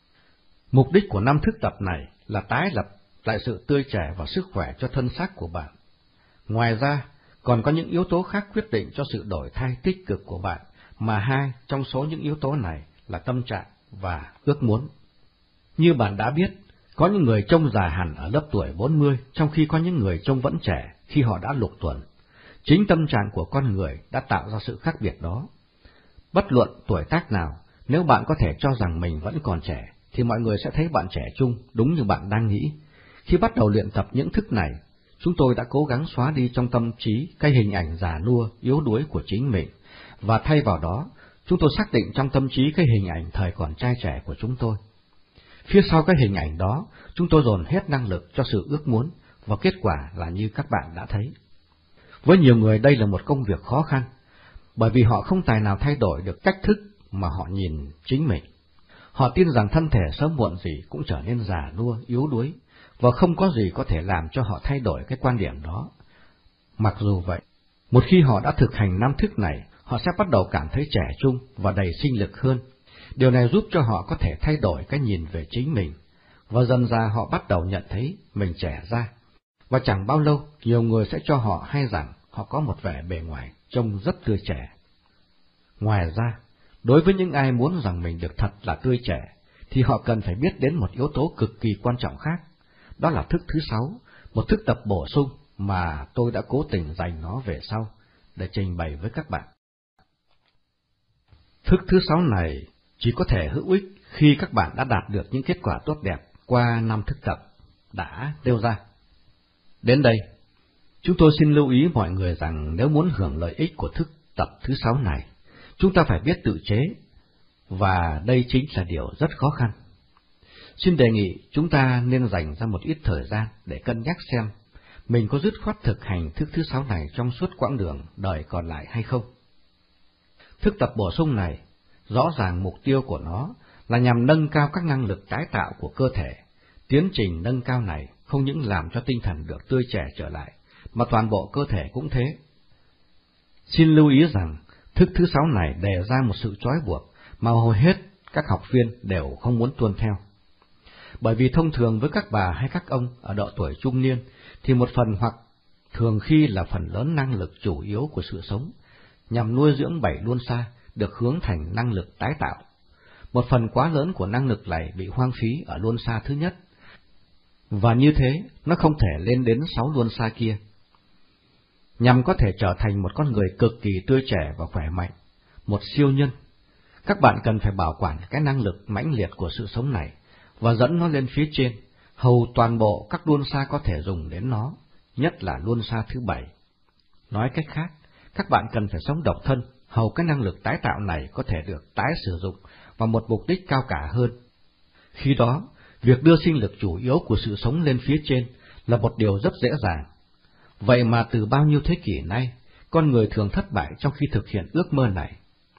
Mục đích của 5 thức tập này là tái lập lại sự tươi trẻ và sức khỏe cho thân xác của bạn. Ngoài ra, còn có những yếu tố khác quyết định cho sự đổi thay tích cực của bạn, mà 2 trong số những yếu tố này là tâm trạng và ước muốn. Như bạn đã biết, có những người trông già hẳn ở lớp tuổi 40, trong khi có những người trông vẫn trẻ khi họ đã lục tuần. Chính tâm trạng của con người đã tạo ra sự khác biệt đó. Bất luận tuổi tác nào, nếu bạn có thể cho rằng mình vẫn còn trẻ, thì mọi người sẽ thấy bạn trẻ trung đúng như bạn đang nghĩ. Khi bắt đầu luyện tập những thức này, chúng tôi đã cố gắng xóa đi trong tâm trí cái hình ảnh già nua, yếu đuối của chính mình, và thay vào đó, chúng tôi xác định trong tâm trí cái hình ảnh thời còn trai trẻ của chúng tôi. Phía sau cái hình ảnh đó, chúng tôi dồn hết năng lực cho sự ước muốn, và kết quả là như các bạn đã thấy. Với nhiều người đây là một công việc khó khăn, bởi vì họ không tài nào thay đổi được cách thức mà họ nhìn chính mình. Họ tin rằng thân thể sớm muộn gì cũng trở nên già nua, yếu đuối, và không có gì có thể làm cho họ thay đổi cái quan điểm đó. Mặc dù vậy, một khi họ đã thực hành 5 thức này, họ sẽ bắt đầu cảm thấy trẻ trung và đầy sinh lực hơn. Điều này giúp cho họ có thể thay đổi cái nhìn về chính mình, và dần ra họ bắt đầu nhận thấy mình trẻ ra. Và chẳng bao lâu, nhiều người sẽ cho họ hay rằng họ có một vẻ bề ngoài trông rất tươi trẻ. Ngoài ra, đối với những ai muốn rằng mình được thật là tươi trẻ, thì họ cần phải biết đến một yếu tố cực kỳ quan trọng khác. Đó là thức thứ 6, một thức tập bổ sung mà tôi đã cố tình dành nó về sau để trình bày với các bạn. Thức thứ 6 này chỉ có thể hữu ích khi các bạn đã đạt được những kết quả tốt đẹp qua 5 thức tập đã nêu ra. Đến đây, chúng tôi xin lưu ý mọi người rằng nếu muốn hưởng lợi ích của thức tập thứ 6 này, chúng ta phải biết tự chế, và đây chính là điều rất khó khăn. Xin đề nghị chúng ta nên dành ra một ít thời gian để cân nhắc xem mình có dứt khoát thực hành thức thứ 6 này trong suốt quãng đường đời còn lại hay không. Thức tập bổ sung này, rõ ràng mục tiêu của nó là nhằm nâng cao các năng lực tái tạo của cơ thể. Tiến trình nâng cao này không những làm cho tinh thần được tươi trẻ trở lại, mà toàn bộ cơ thể cũng thế. Xin lưu ý rằng, thức thứ 6 này đề ra một sự trói buộc mà hầu hết các học viên đều không muốn tuân theo. Bởi vì thông thường với các bà hay các ông ở độ tuổi trung niên, thì một phần hoặc thường khi là phần lớn năng lực chủ yếu của sự sống, nhằm nuôi dưỡng 7 luân xa, được hướng thành năng lực tái tạo. Một phần quá lớn của năng lực này bị hoang phí ở luân xa thứ nhất, và như thế nó không thể lên đến 6 luân xa kia. Nhằm có thể trở thành một con người cực kỳ tươi trẻ và khỏe mạnh, một siêu nhân, các bạn cần phải bảo quản cái năng lực mãnh liệt của sự sống này và dẫn nó lên phía trên, hầu toàn bộ các luân xa có thể dùng đến nó, nhất là luân xa thứ 7. Nói cách khác, các bạn cần phải sống độc thân, hầu cái năng lực tái tạo này có thể được tái sử dụng vào một mục đích cao cả hơn. Khi đó, việc đưa sinh lực chủ yếu của sự sống lên phía trên là một điều rất dễ dàng. Vậy mà từ bao nhiêu thế kỷ nay, con người thường thất bại trong khi thực hiện ước mơ này.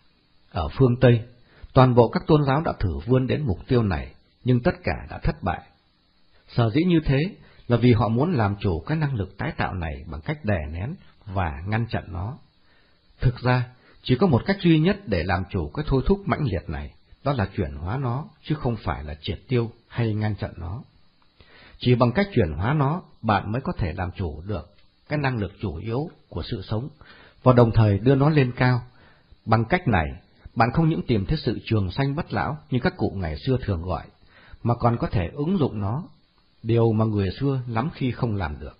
Ở phương Tây, toàn bộ các tôn giáo đã thử vươn đến mục tiêu này, nhưng tất cả đã thất bại. Sở dĩ như thế là vì họ muốn làm chủ cái năng lực tái tạo này bằng cách đè nén và ngăn chặn nó. Thực ra, chỉ có một cách duy nhất để làm chủ cái thôi thúc mãnh liệt này, đó là chuyển hóa nó, chứ không phải là triệt tiêu hay ngăn chặn nó. Chỉ bằng cách chuyển hóa nó, bạn mới có thể làm chủ được cái năng lực chủ yếu của sự sống, và đồng thời đưa nó lên cao. Bằng cách này, bạn không những tìm thấy sự trường sanh bất lão như các cụ ngày xưa thường gọi, mà còn có thể ứng dụng nó, điều mà người xưa lắm khi không làm được.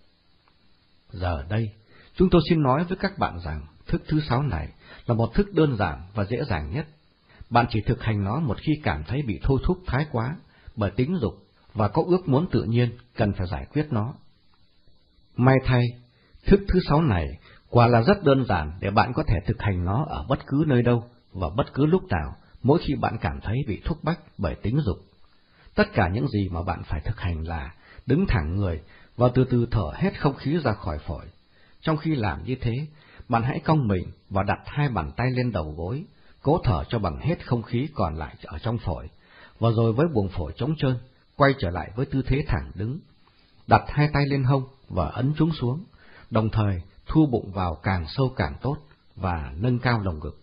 Giờ đây, chúng tôi xin nói với các bạn rằng thức thứ 6 này là một thức đơn giản và dễ dàng nhất. Bạn chỉ thực hành nó một khi cảm thấy bị thôi thúc thái quá bởi tính dục và có ước muốn tự nhiên cần phải giải quyết nó. May thay, thức thứ 6 này quả là rất đơn giản để bạn có thể thực hành nó ở bất cứ nơi đâu và bất cứ lúc nào, mỗi khi bạn cảm thấy bị thúc bách bởi tính dục. Tất cả những gì mà bạn phải thực hành là đứng thẳng người và từ từ thở hết không khí ra khỏi phổi. Trong khi làm như thế, bạn hãy cong mình và đặt 2 bàn tay lên đầu gối, cố thở cho bằng hết không khí còn lại ở trong phổi, và rồi với buồng phổi trống trơn, quay trở lại với tư thế thẳng đứng. Đặt 2 tay lên hông và ấn chúng xuống, đồng thời thu bụng vào càng sâu càng tốt và nâng cao lồng ngực.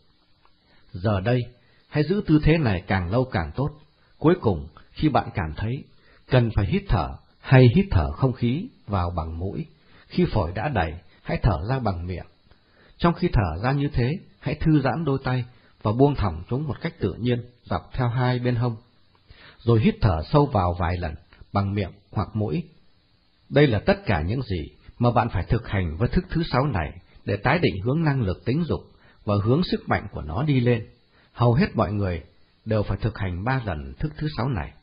Giờ đây, hãy giữ tư thế này càng lâu càng tốt. Cuối cùng, khi bạn cảm thấy cần phải hít thở, hay hít thở không khí vào bằng mũi. Khi phổi đã đầy, hãy thở ra bằng miệng. Trong khi thở ra như thế, hãy thư giãn đôi tay và buông thõng chúng một cách tự nhiên dọc theo 2 bên hông. Rồi hít thở sâu vào vài lần bằng miệng hoặc mũi. Đây là tất cả những gì mà bạn phải thực hành với thức thứ 6 này để tái định hướng năng lực tính dục và hướng sức mạnh của nó đi lên. Hầu hết mọi người đều phải thực hành 3 lần thức thứ 6 này.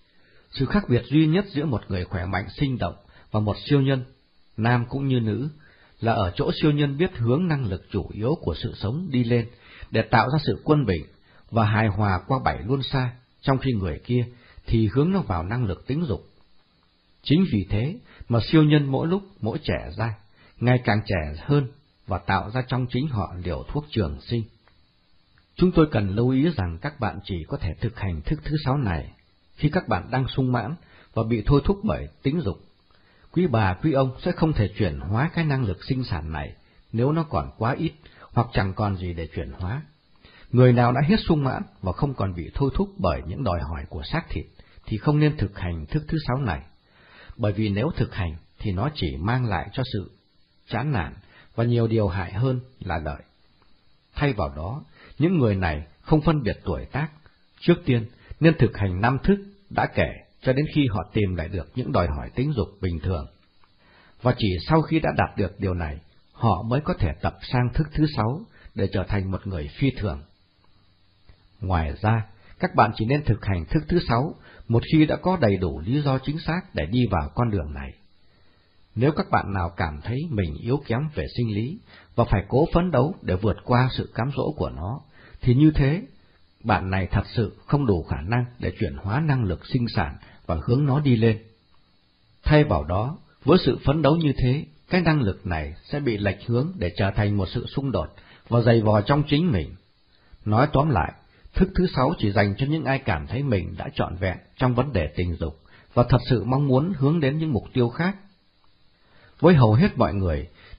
Sự khác biệt duy nhất giữa một người khỏe mạnh sinh động và một siêu nhân, nam cũng như nữ, là ở chỗ siêu nhân biết hướng năng lực chủ yếu của sự sống đi lên để tạo ra sự quân bình và hài hòa qua 7 luân xa, trong khi người kia thì hướng nó vào năng lực tính dục. Chính vì thế mà siêu nhân mỗi lúc mỗi trẻ ra, ngày càng trẻ hơn và tạo ra trong chính họ liều thuốc trường sinh. Chúng tôi cần lưu ý rằng các bạn chỉ có thể thực hành thức thứ 6 này khi các bạn đang sung mãn và bị thôi thúc bởi tính dục. Quý bà, quý ông sẽ không thể chuyển hóa cái năng lực sinh sản này nếu nó còn quá ít hoặc chẳng còn gì để chuyển hóa. Người nào đã hết sung mãn và không còn bị thôi thúc bởi những đòi hỏi của xác thịt thì không nên thực hành thức thứ 6 này, bởi vì nếu thực hành thì nó chỉ mang lại cho sự chán nản và nhiều điều hại hơn là lợi. Thay vào đó, những người này không phân biệt tuổi tác, trước tiên nên thực hành 5 thức đã kể cho đến khi họ tìm lại được những đòi hỏi tính dục bình thường. Và chỉ sau khi đã đạt được điều này, họ mới có thể tập sang thức thứ 6 để trở thành một người phi thường. Ngoài ra, các bạn chỉ nên thực hành thức thứ 6 một khi đã có đầy đủ lý do chính xác để đi vào con đường này. Nếu các bạn nào cảm thấy mình yếu kém về sinh lý và phải cố phấn đấu để vượt qua sự cám dỗ của nó, thì như thế, bạn này thật sự không đủ khả năng để chuyển hóa năng lực sinh sản và hướng nó đi lên. Thay vào đó, với sự phấn đấu như thế, cái năng lực này sẽ bị lệch hướng để trở thành một sự xung đột và dày vò trong chính mình. Nói tóm lại, thức thứ 6 chỉ dành cho những ai cảm thấy mình đã trọn vẹn trong vấn đề tình dục và thật sự mong muốn hướng đến những mục tiêu khác. Với hầu hết mọi người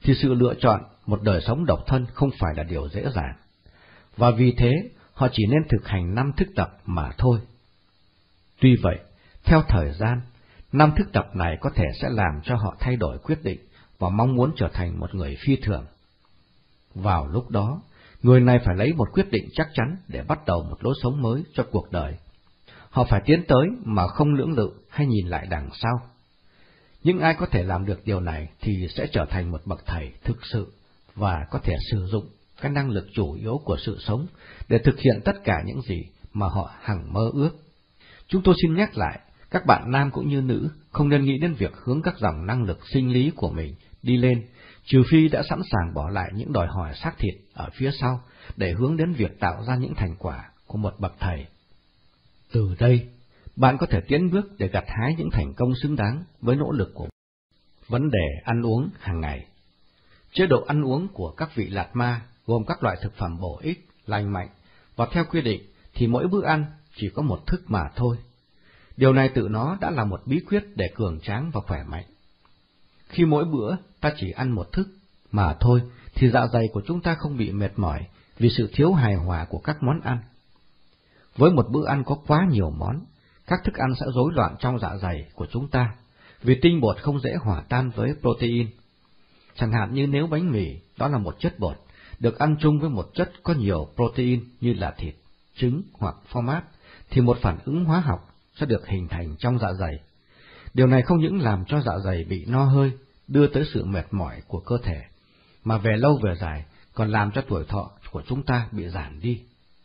thì sự lựa chọn một đời sống độc thân không phải là điều dễ dàng, và vì thế họ chỉ nên thực hành 5 thức tập mà thôi. Tuy vậy, theo thời gian, 5 thức tập này có thể sẽ làm cho họ thay đổi quyết định và mong muốn trở thành một người phi thường. Vào lúc đó, người này phải lấy một quyết định chắc chắn để bắt đầu một lối sống mới cho cuộc đời. Họ phải tiến tới mà không lưỡng lự hay nhìn lại đằng sau. Những ai có thể làm được điều này thì sẽ trở thành một bậc thầy thực sự và có thể sử dụng cái năng lực chủ yếu của sự sống để thực hiện tất cả những gì mà họ hằng mơ ước. Chúng tôi xin nhắc lại, các bạn nam cũng như nữ không nên nghĩ đến việc hướng các dòng năng lực sinh lý của mình đi lên, trừ phi đã sẵn sàng bỏ lại những đòi hỏi xác thịt ở phía sau để hướng đến việc tạo ra những thành quả của một bậc thầy. Từ đây, bạn có thể tiến bước để gặt hái những thành công xứng đáng với nỗ lực của bạn. Vấn đề ăn uống hàng ngày. Chế độ ăn uống của các vị Lạt Ma gồm các loại thực phẩm bổ ích, lành mạnh, và theo quy định thì mỗi bữa ăn chỉ có một thức mà thôi. Điều này tự nó đã là một bí quyết để cường tráng và khỏe mạnh. Khi mỗi bữa ta chỉ ăn một thức mà thôi thì dạ dày của chúng ta không bị mệt mỏi vì sự thiếu hài hòa của các món ăn. Với một bữa ăn có quá nhiều món, các thức ăn sẽ rối loạn trong dạ dày của chúng ta, vì tinh bột không dễ hòa tan với protein. Chẳng hạn như nếu bánh mì, đó là một chất bột, được ăn chung với một chất có nhiều protein như là thịt, trứng hoặc phô mát, thì một phản ứng hóa học sẽ được hình thành trong dạ dày. Điều này không những làm cho dạ dày bị no hơi, đưa tới sự mệt mỏi của cơ thể, mà về lâu về dài còn làm cho tuổi thọ của chúng ta bị giảm đi.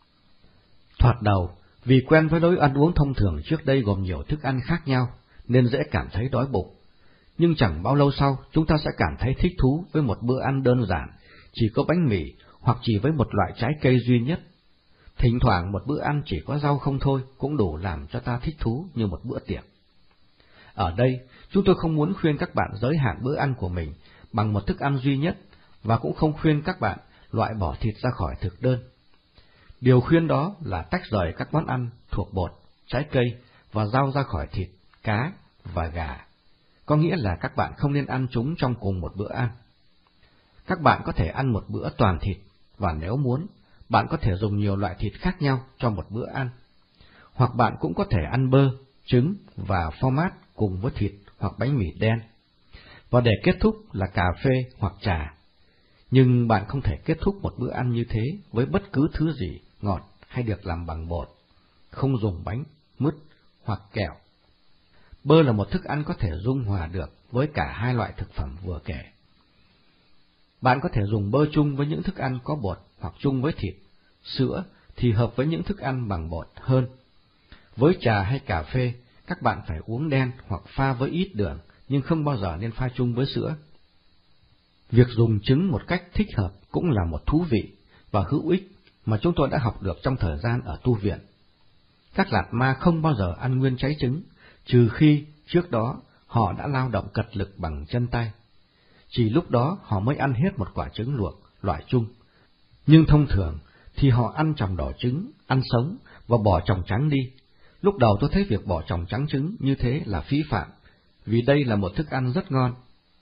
Thoạt đầu, vì quen với lối ăn uống thông thường trước đây gồm nhiều thức ăn khác nhau, nên dễ cảm thấy đói bụng. Nhưng chẳng bao lâu sau, chúng ta sẽ cảm thấy thích thú với một bữa ăn đơn giản, chỉ có bánh mì hoặc chỉ với một loại trái cây duy nhất. Thỉnh thoảng một bữa ăn chỉ có rau không thôi cũng đủ làm cho ta thích thú như một bữa tiệc. Ở đây, chúng tôi không muốn khuyên các bạn giới hạn bữa ăn của mình bằng một thức ăn duy nhất, và cũng không khuyên các bạn loại bỏ thịt ra khỏi thực đơn. Điều khuyên đó là tách rời các món ăn thuộc bột, trái cây và rau ra khỏi thịt, cá và gà. Có nghĩa là các bạn không nên ăn chúng trong cùng một bữa ăn. Các bạn có thể ăn một bữa toàn thịt, và nếu muốn, bạn có thể dùng nhiều loại thịt khác nhau cho một bữa ăn. Hoặc bạn cũng có thể ăn bơ, trứng và phô mát cùng với thịt hoặc bánh mì đen. Và để kết thúc là cà phê hoặc trà. Nhưng bạn không thể kết thúc một bữa ăn như thế với bất cứ thứ gì ngọt hay được làm bằng bột, không dùng bánh, mứt hoặc kẹo. Bơ là một thức ăn có thể dung hòa được với cả hai loại thực phẩm vừa kể. Bạn có thể dùng bơ chung với những thức ăn có bột hoặc chung với thịt, sữa thì hợp với những thức ăn bằng bột hơn. Với trà hay cà phê, các bạn phải uống đen hoặc pha với ít đường, nhưng không bao giờ nên pha chung với sữa. Việc dùng trứng một cách thích hợp cũng là một thú vị và hữu ích mà chúng tôi đã học được trong thời gian ở tu viện. Các Lạt Ma không bao giờ ăn nguyên trái trứng, trừ khi trước đó họ đã lao động cật lực bằng chân tay. Chỉ lúc đó họ mới ăn hết một quả trứng luộc, loại chung. Nhưng thông thường thì họ ăn chồng đỏ trứng, ăn sống và bỏ chồng trắng đi. Lúc đầu tôi thấy việc bỏ chồng trắng trứng như thế là phí phạm, vì đây là một thức ăn rất ngon.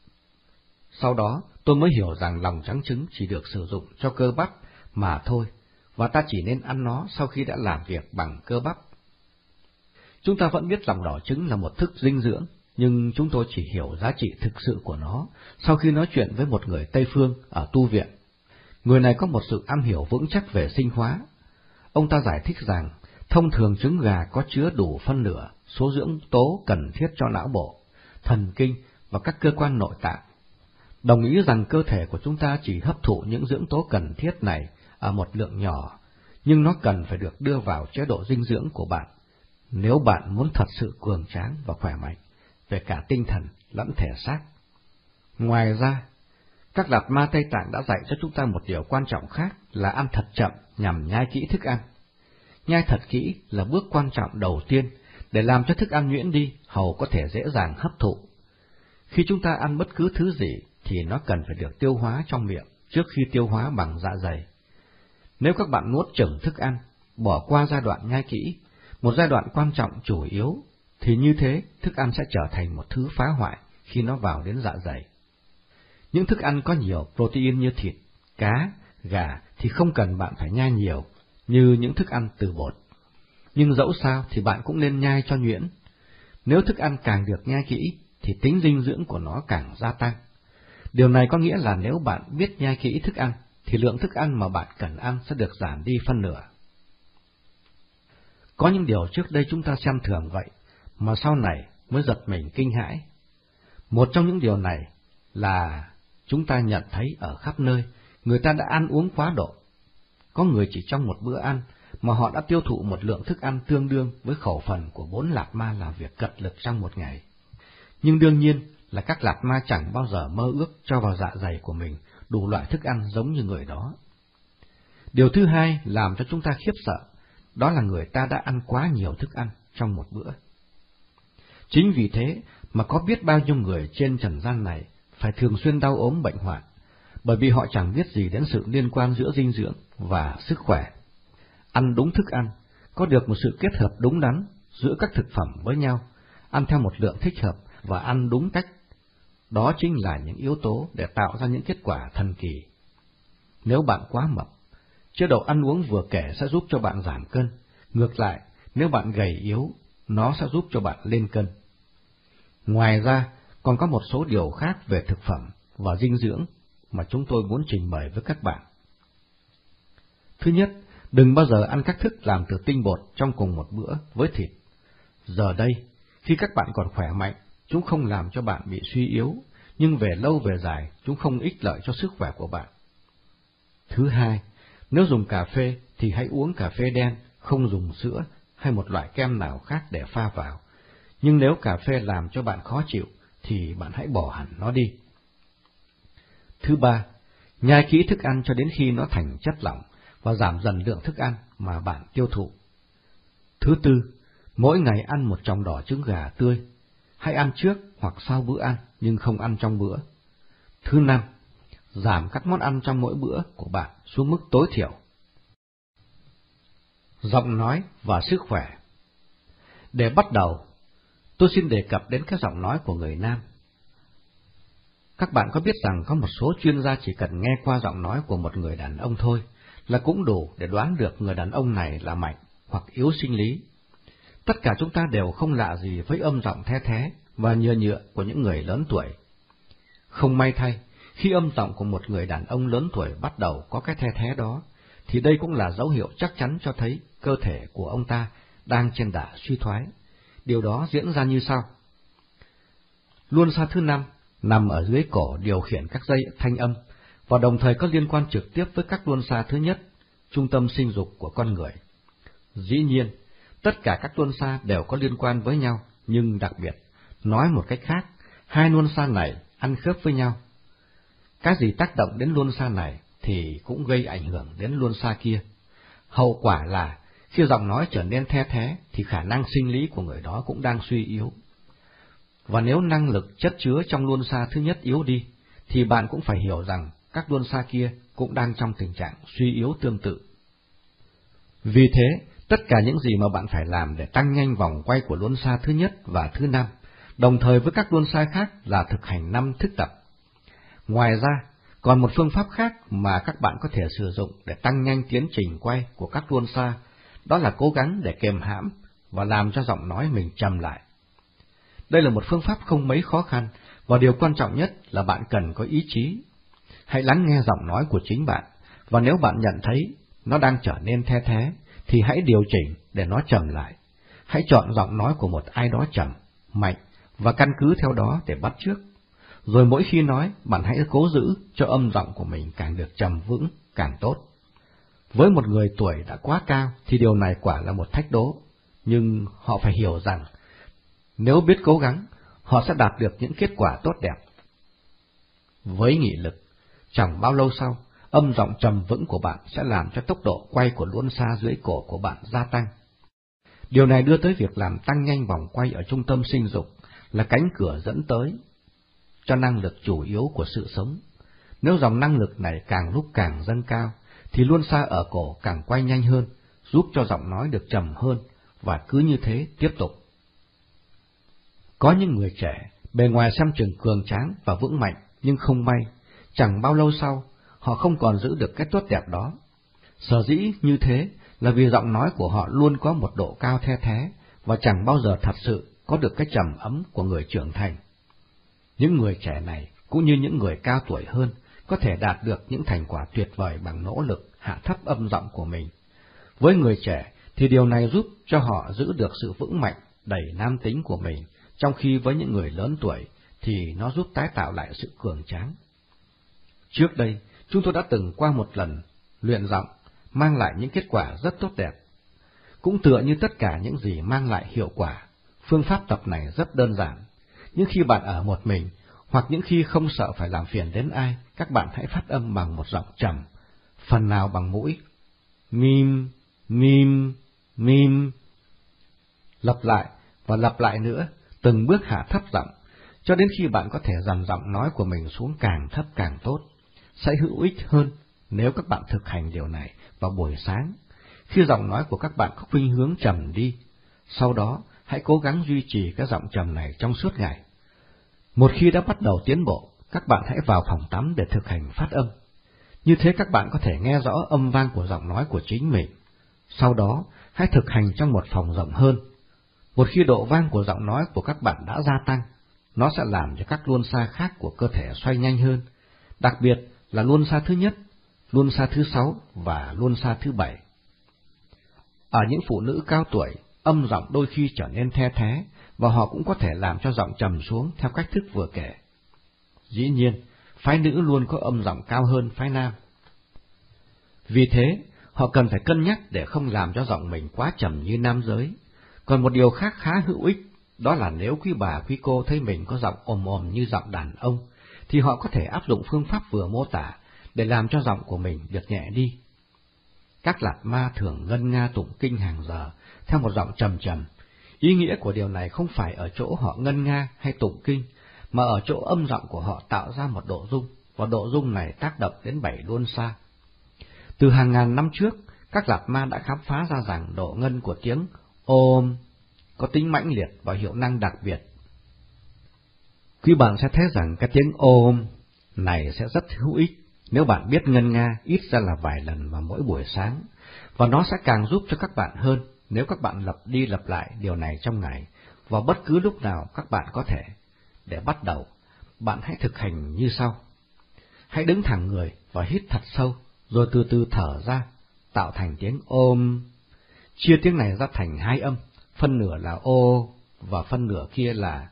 Sau đó tôi mới hiểu rằng lòng trắng trứng chỉ được sử dụng cho cơ bắp mà thôi, và ta chỉ nên ăn nó sau khi đã làm việc bằng cơ bắp. Chúng ta vẫn biết lòng đỏ trứng là một thức dinh dưỡng, nhưng chúng tôi chỉ hiểu giá trị thực sự của nó sau khi nói chuyện với một người Tây Phương ở tu viện. Người này có một sự am hiểu vững chắc về sinh hóa. Ông ta giải thích rằng, thông thường trứng gà có chứa đủ phân nửa số dưỡng tố cần thiết cho não bộ, thần kinh và các cơ quan nội tạng. Đồng ý rằng cơ thể của chúng ta chỉ hấp thụ những dưỡng tố cần thiết này ở một lượng nhỏ, nhưng nó cần phải được đưa vào chế độ dinh dưỡng của bạn, nếu bạn muốn thật sự cường tráng và khỏe mạnh, về cả tinh thần lẫn thể xác. Ngoài ra, các Lạt Ma Tây Tạng đã dạy cho chúng ta một điều quan trọng khác là ăn thật chậm nhằm nhai kỹ thức ăn. Nhai thật kỹ là bước quan trọng đầu tiên để làm cho thức ăn nhuyễn đi, hầu có thể dễ dàng hấp thụ. Khi chúng ta ăn bất cứ thứ gì thì nó cần phải được tiêu hóa trong miệng trước khi tiêu hóa bằng dạ dày. Nếu các bạn nuốt chửng thức ăn, bỏ qua giai đoạn nhai kỹ, một giai đoạn quan trọng chủ yếu, thì như thế thức ăn sẽ trở thành một thứ phá hoại khi nó vào đến dạ dày. Những thức ăn có nhiều protein như thịt, cá, gà thì không cần bạn phải nhai nhiều như những thức ăn từ bột. Nhưng dẫu sao thì bạn cũng nên nhai cho nhuyễn. Nếu thức ăn càng được nhai kỹ thì tính dinh dưỡng của nó càng gia tăng. Điều này có nghĩa là nếu bạn biết nhai kỹ thức ăn thì lượng thức ăn mà bạn cần ăn sẽ được giảm đi phân nửa. Có những điều trước đây chúng ta xem thường vậy mà sau này mới giật mình kinh hãi. Một trong những điều này là chúng ta nhận thấy ở khắp nơi người ta đã ăn uống quá độ. Có người chỉ trong một bữa ăn mà họ đã tiêu thụ một lượng thức ăn tương đương với khẩu phần của 4 lạt ma làm việc cật lực trong một ngày. Nhưng đương nhiên là các lạt ma chẳng bao giờ mơ ước cho vào dạ dày của mình đủ loại thức ăn giống như người đó. Điều thứ hai làm cho chúng ta khiếp sợ, đó là người ta đã ăn quá nhiều thức ăn trong một bữa. Chính vì thế mà có biết bao nhiêu người trên trần gian này phải thường xuyên đau ốm bệnh hoạn, bởi vì họ chẳng biết gì đến sự liên quan giữa dinh dưỡng và sức khỏe. Ăn đúng thức ăn, có được một sự kết hợp đúng đắn giữa các thực phẩm với nhau, ăn theo một lượng thích hợp và ăn đúng cách. Đó chính là những yếu tố để tạo ra những kết quả thần kỳ. Nếu bạn quá mập, chế độ ăn uống vừa kể sẽ giúp cho bạn giảm cân. Ngược lại, nếu bạn gầy yếu, nó sẽ giúp cho bạn lên cân. Ngoài ra, còn có một số điều khác về thực phẩm và dinh dưỡng mà chúng tôi muốn trình bày với các bạn. Thứ nhất, đừng bao giờ ăn các thức làm từ tinh bột trong cùng một bữa với thịt. Giờ đây, khi các bạn còn khỏe mạnh, chúng không làm cho bạn bị suy yếu, nhưng về lâu về dài, chúng không ích lợi cho sức khỏe của bạn. Thứ hai, nếu dùng cà phê thì hãy uống cà phê đen, không dùng sữa hay một loại kem nào khác để pha vào. Nhưng nếu cà phê làm cho bạn khó chịu, thì bạn hãy bỏ hẳn nó đi. Thứ ba, nhai kỹ thức ăn cho đến khi nó thành chất lỏng và giảm dần lượng thức ăn mà bạn tiêu thụ. Thứ tư, mỗi ngày ăn một chồng đỏ trứng gà tươi. Hãy ăn trước hoặc sau bữa ăn, nhưng không ăn trong bữa. Thứ năm, giảm các món ăn trong mỗi bữa của bạn xuống mức tối thiểu. Giọng nói và sức khỏe. Để bắt đầu, tôi xin đề cập đến các giọng nói của người nam. Các bạn có biết rằng có một số chuyên gia chỉ cần nghe qua giọng nói của một người đàn ông thôi là cũng đủ để đoán được người đàn ông này là mạnh hoặc yếu sinh lý. Tất cả chúng ta đều không lạ gì với âm giọng the thé và nhựa nhựa của những người lớn tuổi. Không may thay, khi âm giọng của một người đàn ông lớn tuổi bắt đầu có cái the thé đó, thì đây cũng là dấu hiệu chắc chắn cho thấy cơ thể của ông ta đang trên đà suy thoái. Điều đó diễn ra như sau. Luân xa thứ 5 nằm ở dưới cổ điều khiển các dây thanh âm, và đồng thời có liên quan trực tiếp với các luân xa thứ nhất, trung tâm sinh dục của con người. Dĩ nhiên, tất cả các luân xa đều có liên quan với nhau, nhưng đặc biệt, nói một cách khác, hai luân xa này ăn khớp với nhau. Cái gì tác động đến luân xa này thì cũng gây ảnh hưởng đến luân xa kia. Hậu quả là khi giọng nói trở nên the thé thì khả năng sinh lý của người đó cũng đang suy yếu. Và nếu năng lực chất chứa trong luân xa thứ nhất yếu đi, thì bạn cũng phải hiểu rằng các luân xa kia cũng đang trong tình trạng suy yếu tương tự. Vì thế, tất cả những gì mà bạn phải làm để tăng nhanh vòng quay của luân xa thứ nhất và thứ 5, đồng thời với các luân xa khác là thực hành 5 thức tập. Ngoài ra, còn một phương pháp khác mà các bạn có thể sử dụng để tăng nhanh tiến trình quay của các luân xa, đó là cố gắng để kiềm hãm và làm cho giọng nói mình trầm lại. Đây là một phương pháp không mấy khó khăn, và điều quan trọng nhất là bạn cần có ý chí. Hãy lắng nghe giọng nói của chính bạn, và nếu bạn nhận thấy nó đang trở nên the thé, thì hãy điều chỉnh để nó trầm lại. Hãy chọn giọng nói của một ai đó trầm, mạnh, và căn cứ theo đó để bắt chước. Rồi mỗi khi nói, bạn hãy cố giữ cho âm giọng của mình càng được trầm vững, càng tốt. Với một người tuổi đã quá cao thì điều này quả là một thách đố, nhưng họ phải hiểu rằng nếu biết cố gắng, họ sẽ đạt được những kết quả tốt đẹp. Với nghị lực, chẳng bao lâu sau, âm giọng trầm vững của bạn sẽ làm cho tốc độ quay của luân xa dưới cổ của bạn gia tăng. Điều này đưa tới việc làm tăng nhanh vòng quay ở trung tâm sinh dục, là cánh cửa dẫn tới cho năng lực chủ yếu của sự sống. Nếu dòng năng lực này càng lúc càng dâng cao, thì luân xa ở cổ càng quay nhanh hơn, giúp cho giọng nói được trầm hơn, và cứ như thế tiếp tục. Có những người trẻ, bề ngoài xem chừng cường tráng và vững mạnh, nhưng không may, chẳng bao lâu sau, họ không còn giữ được cái tốt đẹp đó. Sở dĩ như thế là vì giọng nói của họ luôn có một độ cao the thé và chẳng bao giờ thật sự có được cái trầm ấm của người trưởng thành. Những người trẻ này, cũng như những người cao tuổi hơn, có thể đạt được những thành quả tuyệt vời bằng nỗ lực hạ thấp âm giọng của mình. Với người trẻ thì điều này giúp cho họ giữ được sự vững mạnh, đầy nam tính của mình, trong khi với những người lớn tuổi thì nó giúp tái tạo lại sự cường tráng. Trước đây, chúng tôi đã từng qua một lần luyện giọng, mang lại những kết quả rất tốt đẹp. Cũng tựa như tất cả những gì mang lại hiệu quả, phương pháp tập này rất đơn giản. Nhưng khi bạn ở một mình, hoặc những khi không sợ phải làm phiền đến ai, các bạn hãy phát âm bằng một giọng trầm, phần nào bằng mũi. Mim, mim, mim. Lặp lại và lặp lại nữa, từng bước hạ thấp giọng, cho đến khi bạn có thể dằn giọng nói của mình xuống càng thấp càng tốt. Sẽ hữu ích hơn nếu các bạn thực hành điều này vào buổi sáng, khi giọng nói của các bạn có khuynh hướng trầm đi. Sau đó, hãy cố gắng duy trì cái giọng trầm này trong suốt ngày. Một khi đã bắt đầu tiến bộ, các bạn hãy vào phòng tắm để thực hành phát âm. Như thế các bạn có thể nghe rõ âm vang của giọng nói của chính mình. Sau đó, hãy thực hành trong một phòng rộng hơn. Một khi độ vang của giọng nói của các bạn đã gia tăng, nó sẽ làm cho các luân xa khác của cơ thể xoay nhanh hơn, đặc biệt là luân xa thứ nhất, luân xa thứ 6 và luân xa thứ 7. Ở những phụ nữ cao tuổi, âm giọng đôi khi trở nên the thé, và họ cũng có thể làm cho giọng trầm xuống theo cách thức vừa kể. Dĩ nhiên, phái nữ luôn có âm giọng cao hơn phái nam. Vì thế, họ cần phải cân nhắc để không làm cho giọng mình quá trầm như nam giới. Còn một điều khác khá hữu ích, đó là nếu quý bà quý cô thấy mình có giọng ồm ồm như giọng đàn ông, thì họ có thể áp dụng phương pháp vừa mô tả để làm cho giọng của mình được nhẹ đi. Các lạt ma thường ngân nga tụng kinh hàng giờ theo một giọng trầm trầm. Ý nghĩa của điều này không phải ở chỗ họ ngân nga hay tụng kinh, mà ở chỗ âm giọng của họ tạo ra một độ rung, và độ rung này tác động đến 7 luân xa. Từ hàng ngàn năm trước, các lạt ma đã khám phá ra rằng độ ngân của tiếng ôm có tính mãnh liệt và hiệu năng đặc biệt. Quý bạn sẽ thấy rằng cái tiếng ôm này sẽ rất hữu ích nếu bạn biết ngân nga ít ra là vài lần vào mỗi buổi sáng, và nó sẽ càng giúp cho các bạn hơn nếu các bạn lặp đi lặp lại điều này trong ngày, và bất cứ lúc nào các bạn có thể. Để bắt đầu, bạn hãy thực hành như sau. Hãy đứng thẳng người và hít thật sâu, rồi từ từ thở ra, tạo thành tiếng ôm. Chia tiếng này ra thành 2 âm, phân nửa là ô và phân nửa kia là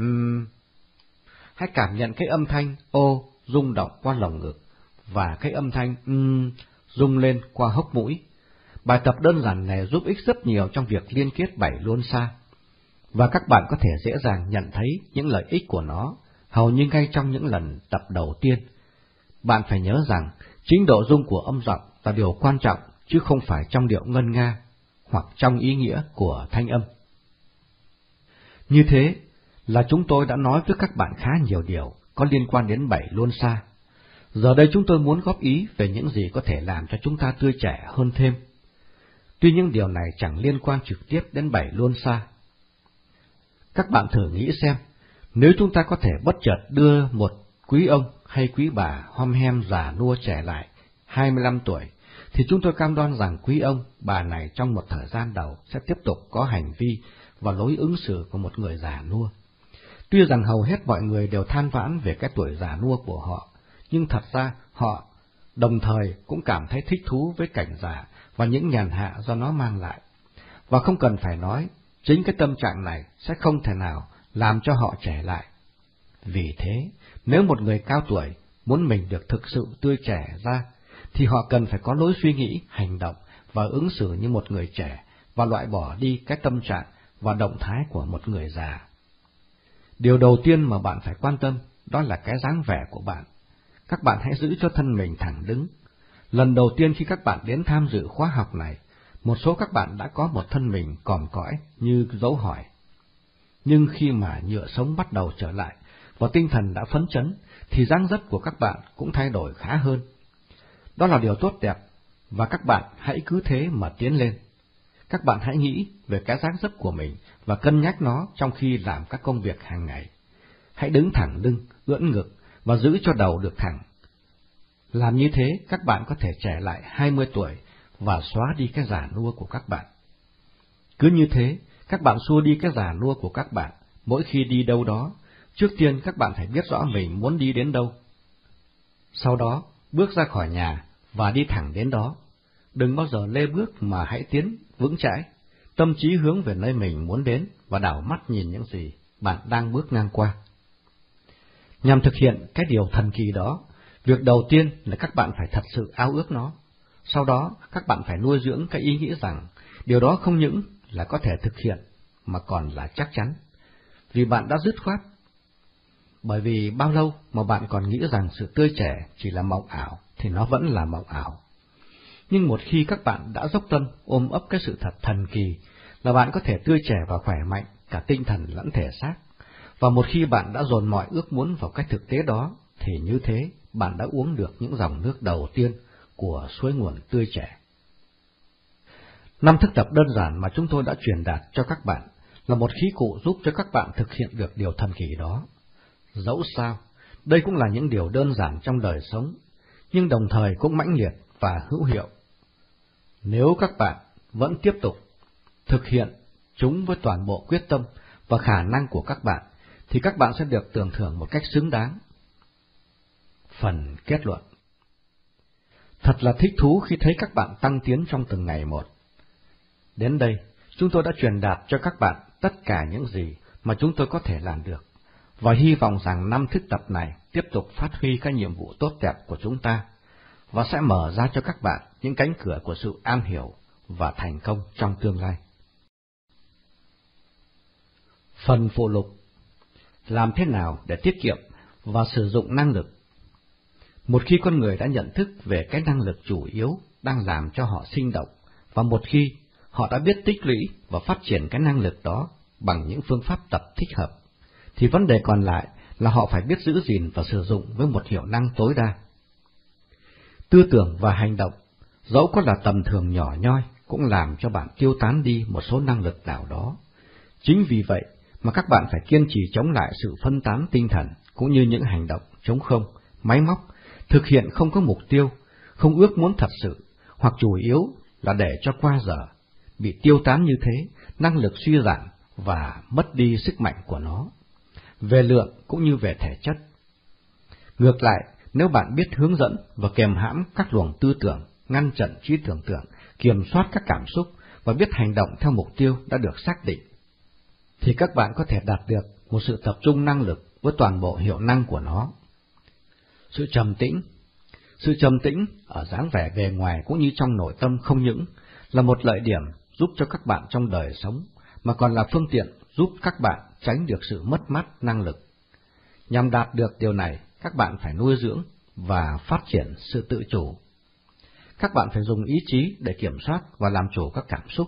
Hãy cảm nhận cái âm thanh ô rung động qua lồng ngực và cái âm thanh rung lên qua hốc mũi. Bài tập đơn giản này giúp ích rất nhiều trong việc liên kết 7 luân xa, và các bạn có thể dễ dàng nhận thấy những lợi ích của nó hầu như ngay trong những lần tập đầu tiên. Bạn phải nhớ rằng chính độ rung của âm giọng là điều quan trọng, chứ không phải trong điệu ngân nga hoặc trong ý nghĩa của thanh âm. Như thế là chúng tôi đã nói với các bạn khá nhiều điều có liên quan đến 7 luân xa. Giờ đây chúng tôi muốn góp ý về những gì có thể làm cho chúng ta tươi trẻ hơn thêm. Tuy những điều này chẳng liên quan trực tiếp đến 7 luân xa. Các bạn thử nghĩ xem, nếu chúng ta có thể bất chợt đưa một quý ông hay quý bà hom hem già nua trẻ lại 25 tuổi, thì chúng tôi cam đoan rằng quý ông, bà này trong một thời gian đầu sẽ tiếp tục có hành vi và lối ứng xử của một người già nua. Tuy rằng hầu hết mọi người đều than vãn về cái tuổi già nua của họ, nhưng thật ra họ đồng thời cũng cảm thấy thích thú với cảnh già và những nhàn hạ do nó mang lại. Và không cần phải nói, chính cái tâm trạng này sẽ không thể nào làm cho họ trẻ lại. Vì thế, nếu một người cao tuổi muốn mình được thực sự tươi trẻ ra, thì họ cần phải có lối suy nghĩ, hành động và ứng xử như một người trẻ, và loại bỏ đi cái tâm trạng và động thái của một người già. Điều đầu tiên mà bạn phải quan tâm đó là cái dáng vẻ của bạn. Các bạn hãy giữ cho thân mình thẳng đứng. Lần đầu tiên khi các bạn đến tham dự khóa học này, một số các bạn đã có một thân mình còm cõi như dấu hỏi. Nhưng khi mà nhựa sống bắt đầu trở lại và tinh thần đã phấn chấn, thì dáng dấp của các bạn cũng thay đổi khá hơn. Đó là điều tốt đẹp, và các bạn hãy cứ thế mà tiến lên. Các bạn hãy nghĩ về cái dáng dấp của mình và cân nhắc nó trong khi làm các công việc hàng ngày. Hãy đứng thẳng lưng, ưỡn ngực và giữ cho đầu được thẳng. Làm như thế, các bạn có thể trẻ lại 20 tuổi và xóa đi cái già nua của các bạn. Cứ như thế, các bạn xua đi cái già nua của các bạn mỗi khi đi đâu đó. Trước tiên các bạn phải biết rõ mình muốn đi đến đâu. Sau đó, bước ra khỏi nhà và đi thẳng đến đó. Đừng bao giờ lê bước mà hãy tiến vững chãi, tâm trí hướng về nơi mình muốn đến và đảo mắt nhìn những gì bạn đang bước ngang qua. Nhằm thực hiện cái điều thần kỳ đó, việc đầu tiên là các bạn phải thật sự ao ước nó. Sau đó, các bạn phải nuôi dưỡng cái ý nghĩ rằng điều đó không những là có thể thực hiện, mà còn là chắc chắn, vì bạn đã dứt khoát. Bởi vì bao lâu mà bạn còn nghĩ rằng sự tươi trẻ chỉ là mộng ảo, thì nó vẫn là mộng ảo. Nhưng một khi các bạn đã dốc tâm ôm ấp cái sự thật thần kỳ là bạn có thể tươi trẻ và khỏe mạnh cả tinh thần lẫn thể xác, và một khi bạn đã dồn mọi ước muốn vào cách thực tế đó, thì như thế bạn đã uống được những dòng nước đầu tiên của suối nguồn tươi trẻ. 5 thức tập đơn giản mà chúng tôi đã truyền đạt cho các bạn là một khí cụ giúp cho các bạn thực hiện được điều thần kỳ đó. Dẫu sao, đây cũng là những điều đơn giản trong đời sống, nhưng đồng thời cũng mãnh liệt và hữu hiệu. Nếu các bạn vẫn tiếp tục thực hiện chúng với toàn bộ quyết tâm và khả năng của các bạn, thì các bạn sẽ được tưởng thưởng một cách xứng đáng. Phần kết luận. Thật là thích thú khi thấy các bạn tăng tiến trong từng ngày một. Đến đây, chúng tôi đã truyền đạt cho các bạn tất cả những gì mà chúng tôi có thể làm được, và hy vọng rằng 5 thức tập này tiếp tục phát huy các nhiệm vụ tốt đẹp của chúng ta, và sẽ mở ra cho các bạn những cánh cửa của sự am hiểu và thành công trong tương lai. Phần phụ lục. Làm thế nào để tiết kiệm và sử dụng năng lực? Một khi con người đã nhận thức về cái năng lực chủ yếu đang làm cho họ sinh động, và một khi họ đã biết tích lũy và phát triển cái năng lực đó bằng những phương pháp tập thích hợp, thì vấn đề còn lại là họ phải biết giữ gìn và sử dụng với một hiệu năng tối đa. Tư tưởng và hành động, dẫu có là tầm thường nhỏ nhoi, cũng làm cho bạn tiêu tán đi một số năng lực nào đó. Chính vì vậy mà các bạn phải kiên trì chống lại sự phân tán tinh thần, cũng như những hành động trống không, máy móc, thực hiện không có mục tiêu, không ước muốn thật sự, hoặc chủ yếu là để cho qua giờ. Bị tiêu tán như thế, năng lực suy giảm và mất đi sức mạnh của nó, về lượng cũng như về thể chất. Ngược lại, nếu bạn biết hướng dẫn và kềm hãm các luồng tư tưởng, ngăn chặn trí tưởng tượng, kiểm soát các cảm xúc và biết hành động theo mục tiêu đã được xác định, thì các bạn có thể đạt được một sự tập trung năng lực với toàn bộ hiệu năng của nó. Sự trầm tĩnh. Sự trầm tĩnh ở dáng vẻ bề ngoài cũng như trong nội tâm không những là một lợi điểm giúp cho các bạn trong đời sống, mà còn là phương tiện giúp các bạn tránh được sự mất mát năng lực. Nhằm đạt được điều này, các bạn phải nuôi dưỡng và phát triển sự tự chủ. Các bạn phải dùng ý chí để kiểm soát và làm chủ các cảm xúc.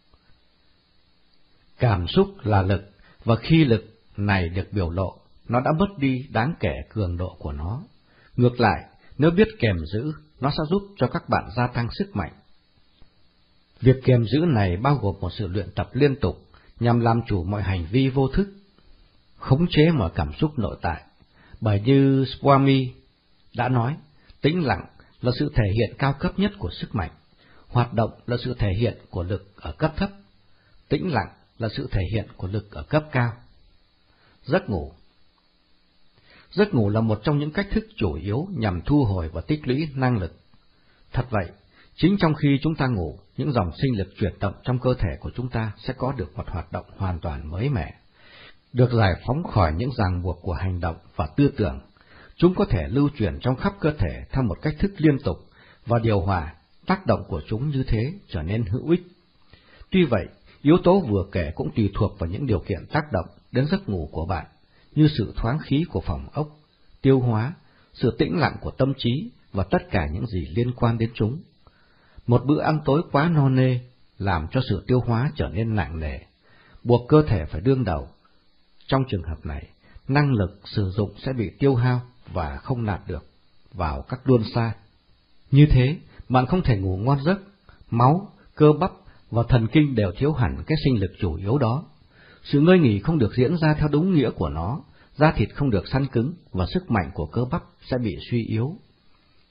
Cảm xúc là lực, và khi lực này được biểu lộ, nó đã mất đi đáng kể cường độ của nó. Ngược lại, nếu biết kềm giữ, nó sẽ giúp cho các bạn gia tăng sức mạnh. Việc kềm giữ này bao gồm một sự luyện tập liên tục nhằm làm chủ mọi hành vi vô thức, khống chế mọi cảm xúc nội tại. Bởi như Swami đã nói, tĩnh lặng là sự thể hiện cao cấp nhất của sức mạnh, hoạt động là sự thể hiện của lực ở cấp thấp, tĩnh lặng là sự thể hiện của lực ở cấp cao. Giấc ngủ. Giấc ngủ là một trong những cách thức chủ yếu nhằm thu hồi và tích lũy năng lực. Thật vậy, chính trong khi chúng ta ngủ, những dòng sinh lực chuyển động trong cơ thể của chúng ta sẽ có được một hoạt động hoàn toàn mới mẻ, được giải phóng khỏi những ràng buộc của hành động và tư tưởng. Chúng có thể lưu chuyển trong khắp cơ thể theo một cách thức liên tục, và điều hòa, tác động của chúng như thế trở nên hữu ích. Tuy vậy, yếu tố vừa kể cũng tùy thuộc vào những điều kiện tác động đến giấc ngủ của bạn, như sự thoáng khí của phòng ốc, tiêu hóa, sự tĩnh lặng của tâm trí và tất cả những gì liên quan đến chúng. Một bữa ăn tối quá no nê làm cho sự tiêu hóa trở nên nặng nề, buộc cơ thể phải đương đầu. Trong trường hợp này, năng lực sử dụng sẽ bị tiêu hao và không nạp được vào các luân xa. Như thế, bạn không thể ngủ ngon giấc, máu, cơ bắp và thần kinh đều thiếu hẳn cái sinh lực chủ yếu đó. Sự ngơi nghỉ không được diễn ra theo đúng nghĩa của nó, da thịt không được săn cứng và sức mạnh của cơ bắp sẽ bị suy yếu.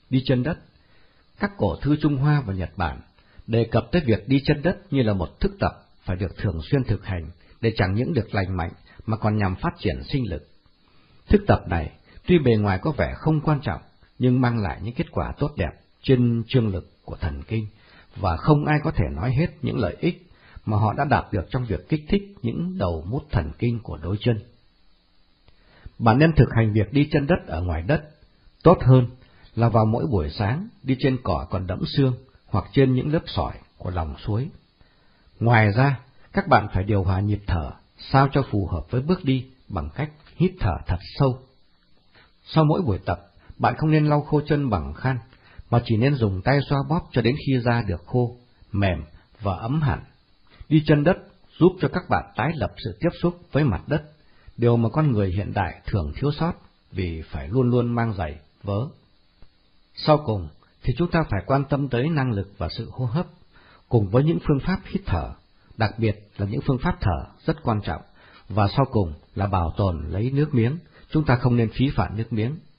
Đi chân đất. Các cổ thư Trung Hoa và Nhật Bản đề cập tới việc đi chân đất như là một thức tập phải được thường xuyên thực hành để chẳng những được lành mạnh mà còn nhằm phát triển sinh lực. Thức tập này tuy bề ngoài có vẻ không quan trọng nhưng mang lại những kết quả tốt đẹp trên chương lực của thần kinh, và không ai có thể nói hết những lợi ích mà họ đã đạt được trong việc kích thích những đầu mút thần kinh của đôi chân. Bạn nên thực hành việc đi chân đất ở ngoài đất, tốt hơn là vào mỗi buổi sáng đi trên cỏ còn đẫm sương hoặc trên những lớp sỏi của lòng suối. Ngoài ra, các bạn phải điều hòa nhịp thở sao cho phù hợp với bước đi bằng cách hít thở thật sâu. Sau mỗi buổi tập, bạn không nên lau khô chân bằng khăn, mà chỉ nên dùng tay xoa bóp cho đến khi da được khô, mềm và ấm hẳn. Đi chân đất giúp cho các bạn tái lập sự tiếp xúc với mặt đất, điều mà con người hiện đại thường thiếu sót vì phải luôn luôn mang giày, vớ. Sau cùng thì chúng ta phải quan tâm tới năng lực và sự hô hấp, cùng với những phương pháp hít thở, đặc biệt là những phương pháp thở rất quan trọng, và sau cùng là bảo tồn lấy nước miếng, chúng ta không nên phí phạm nước miếng.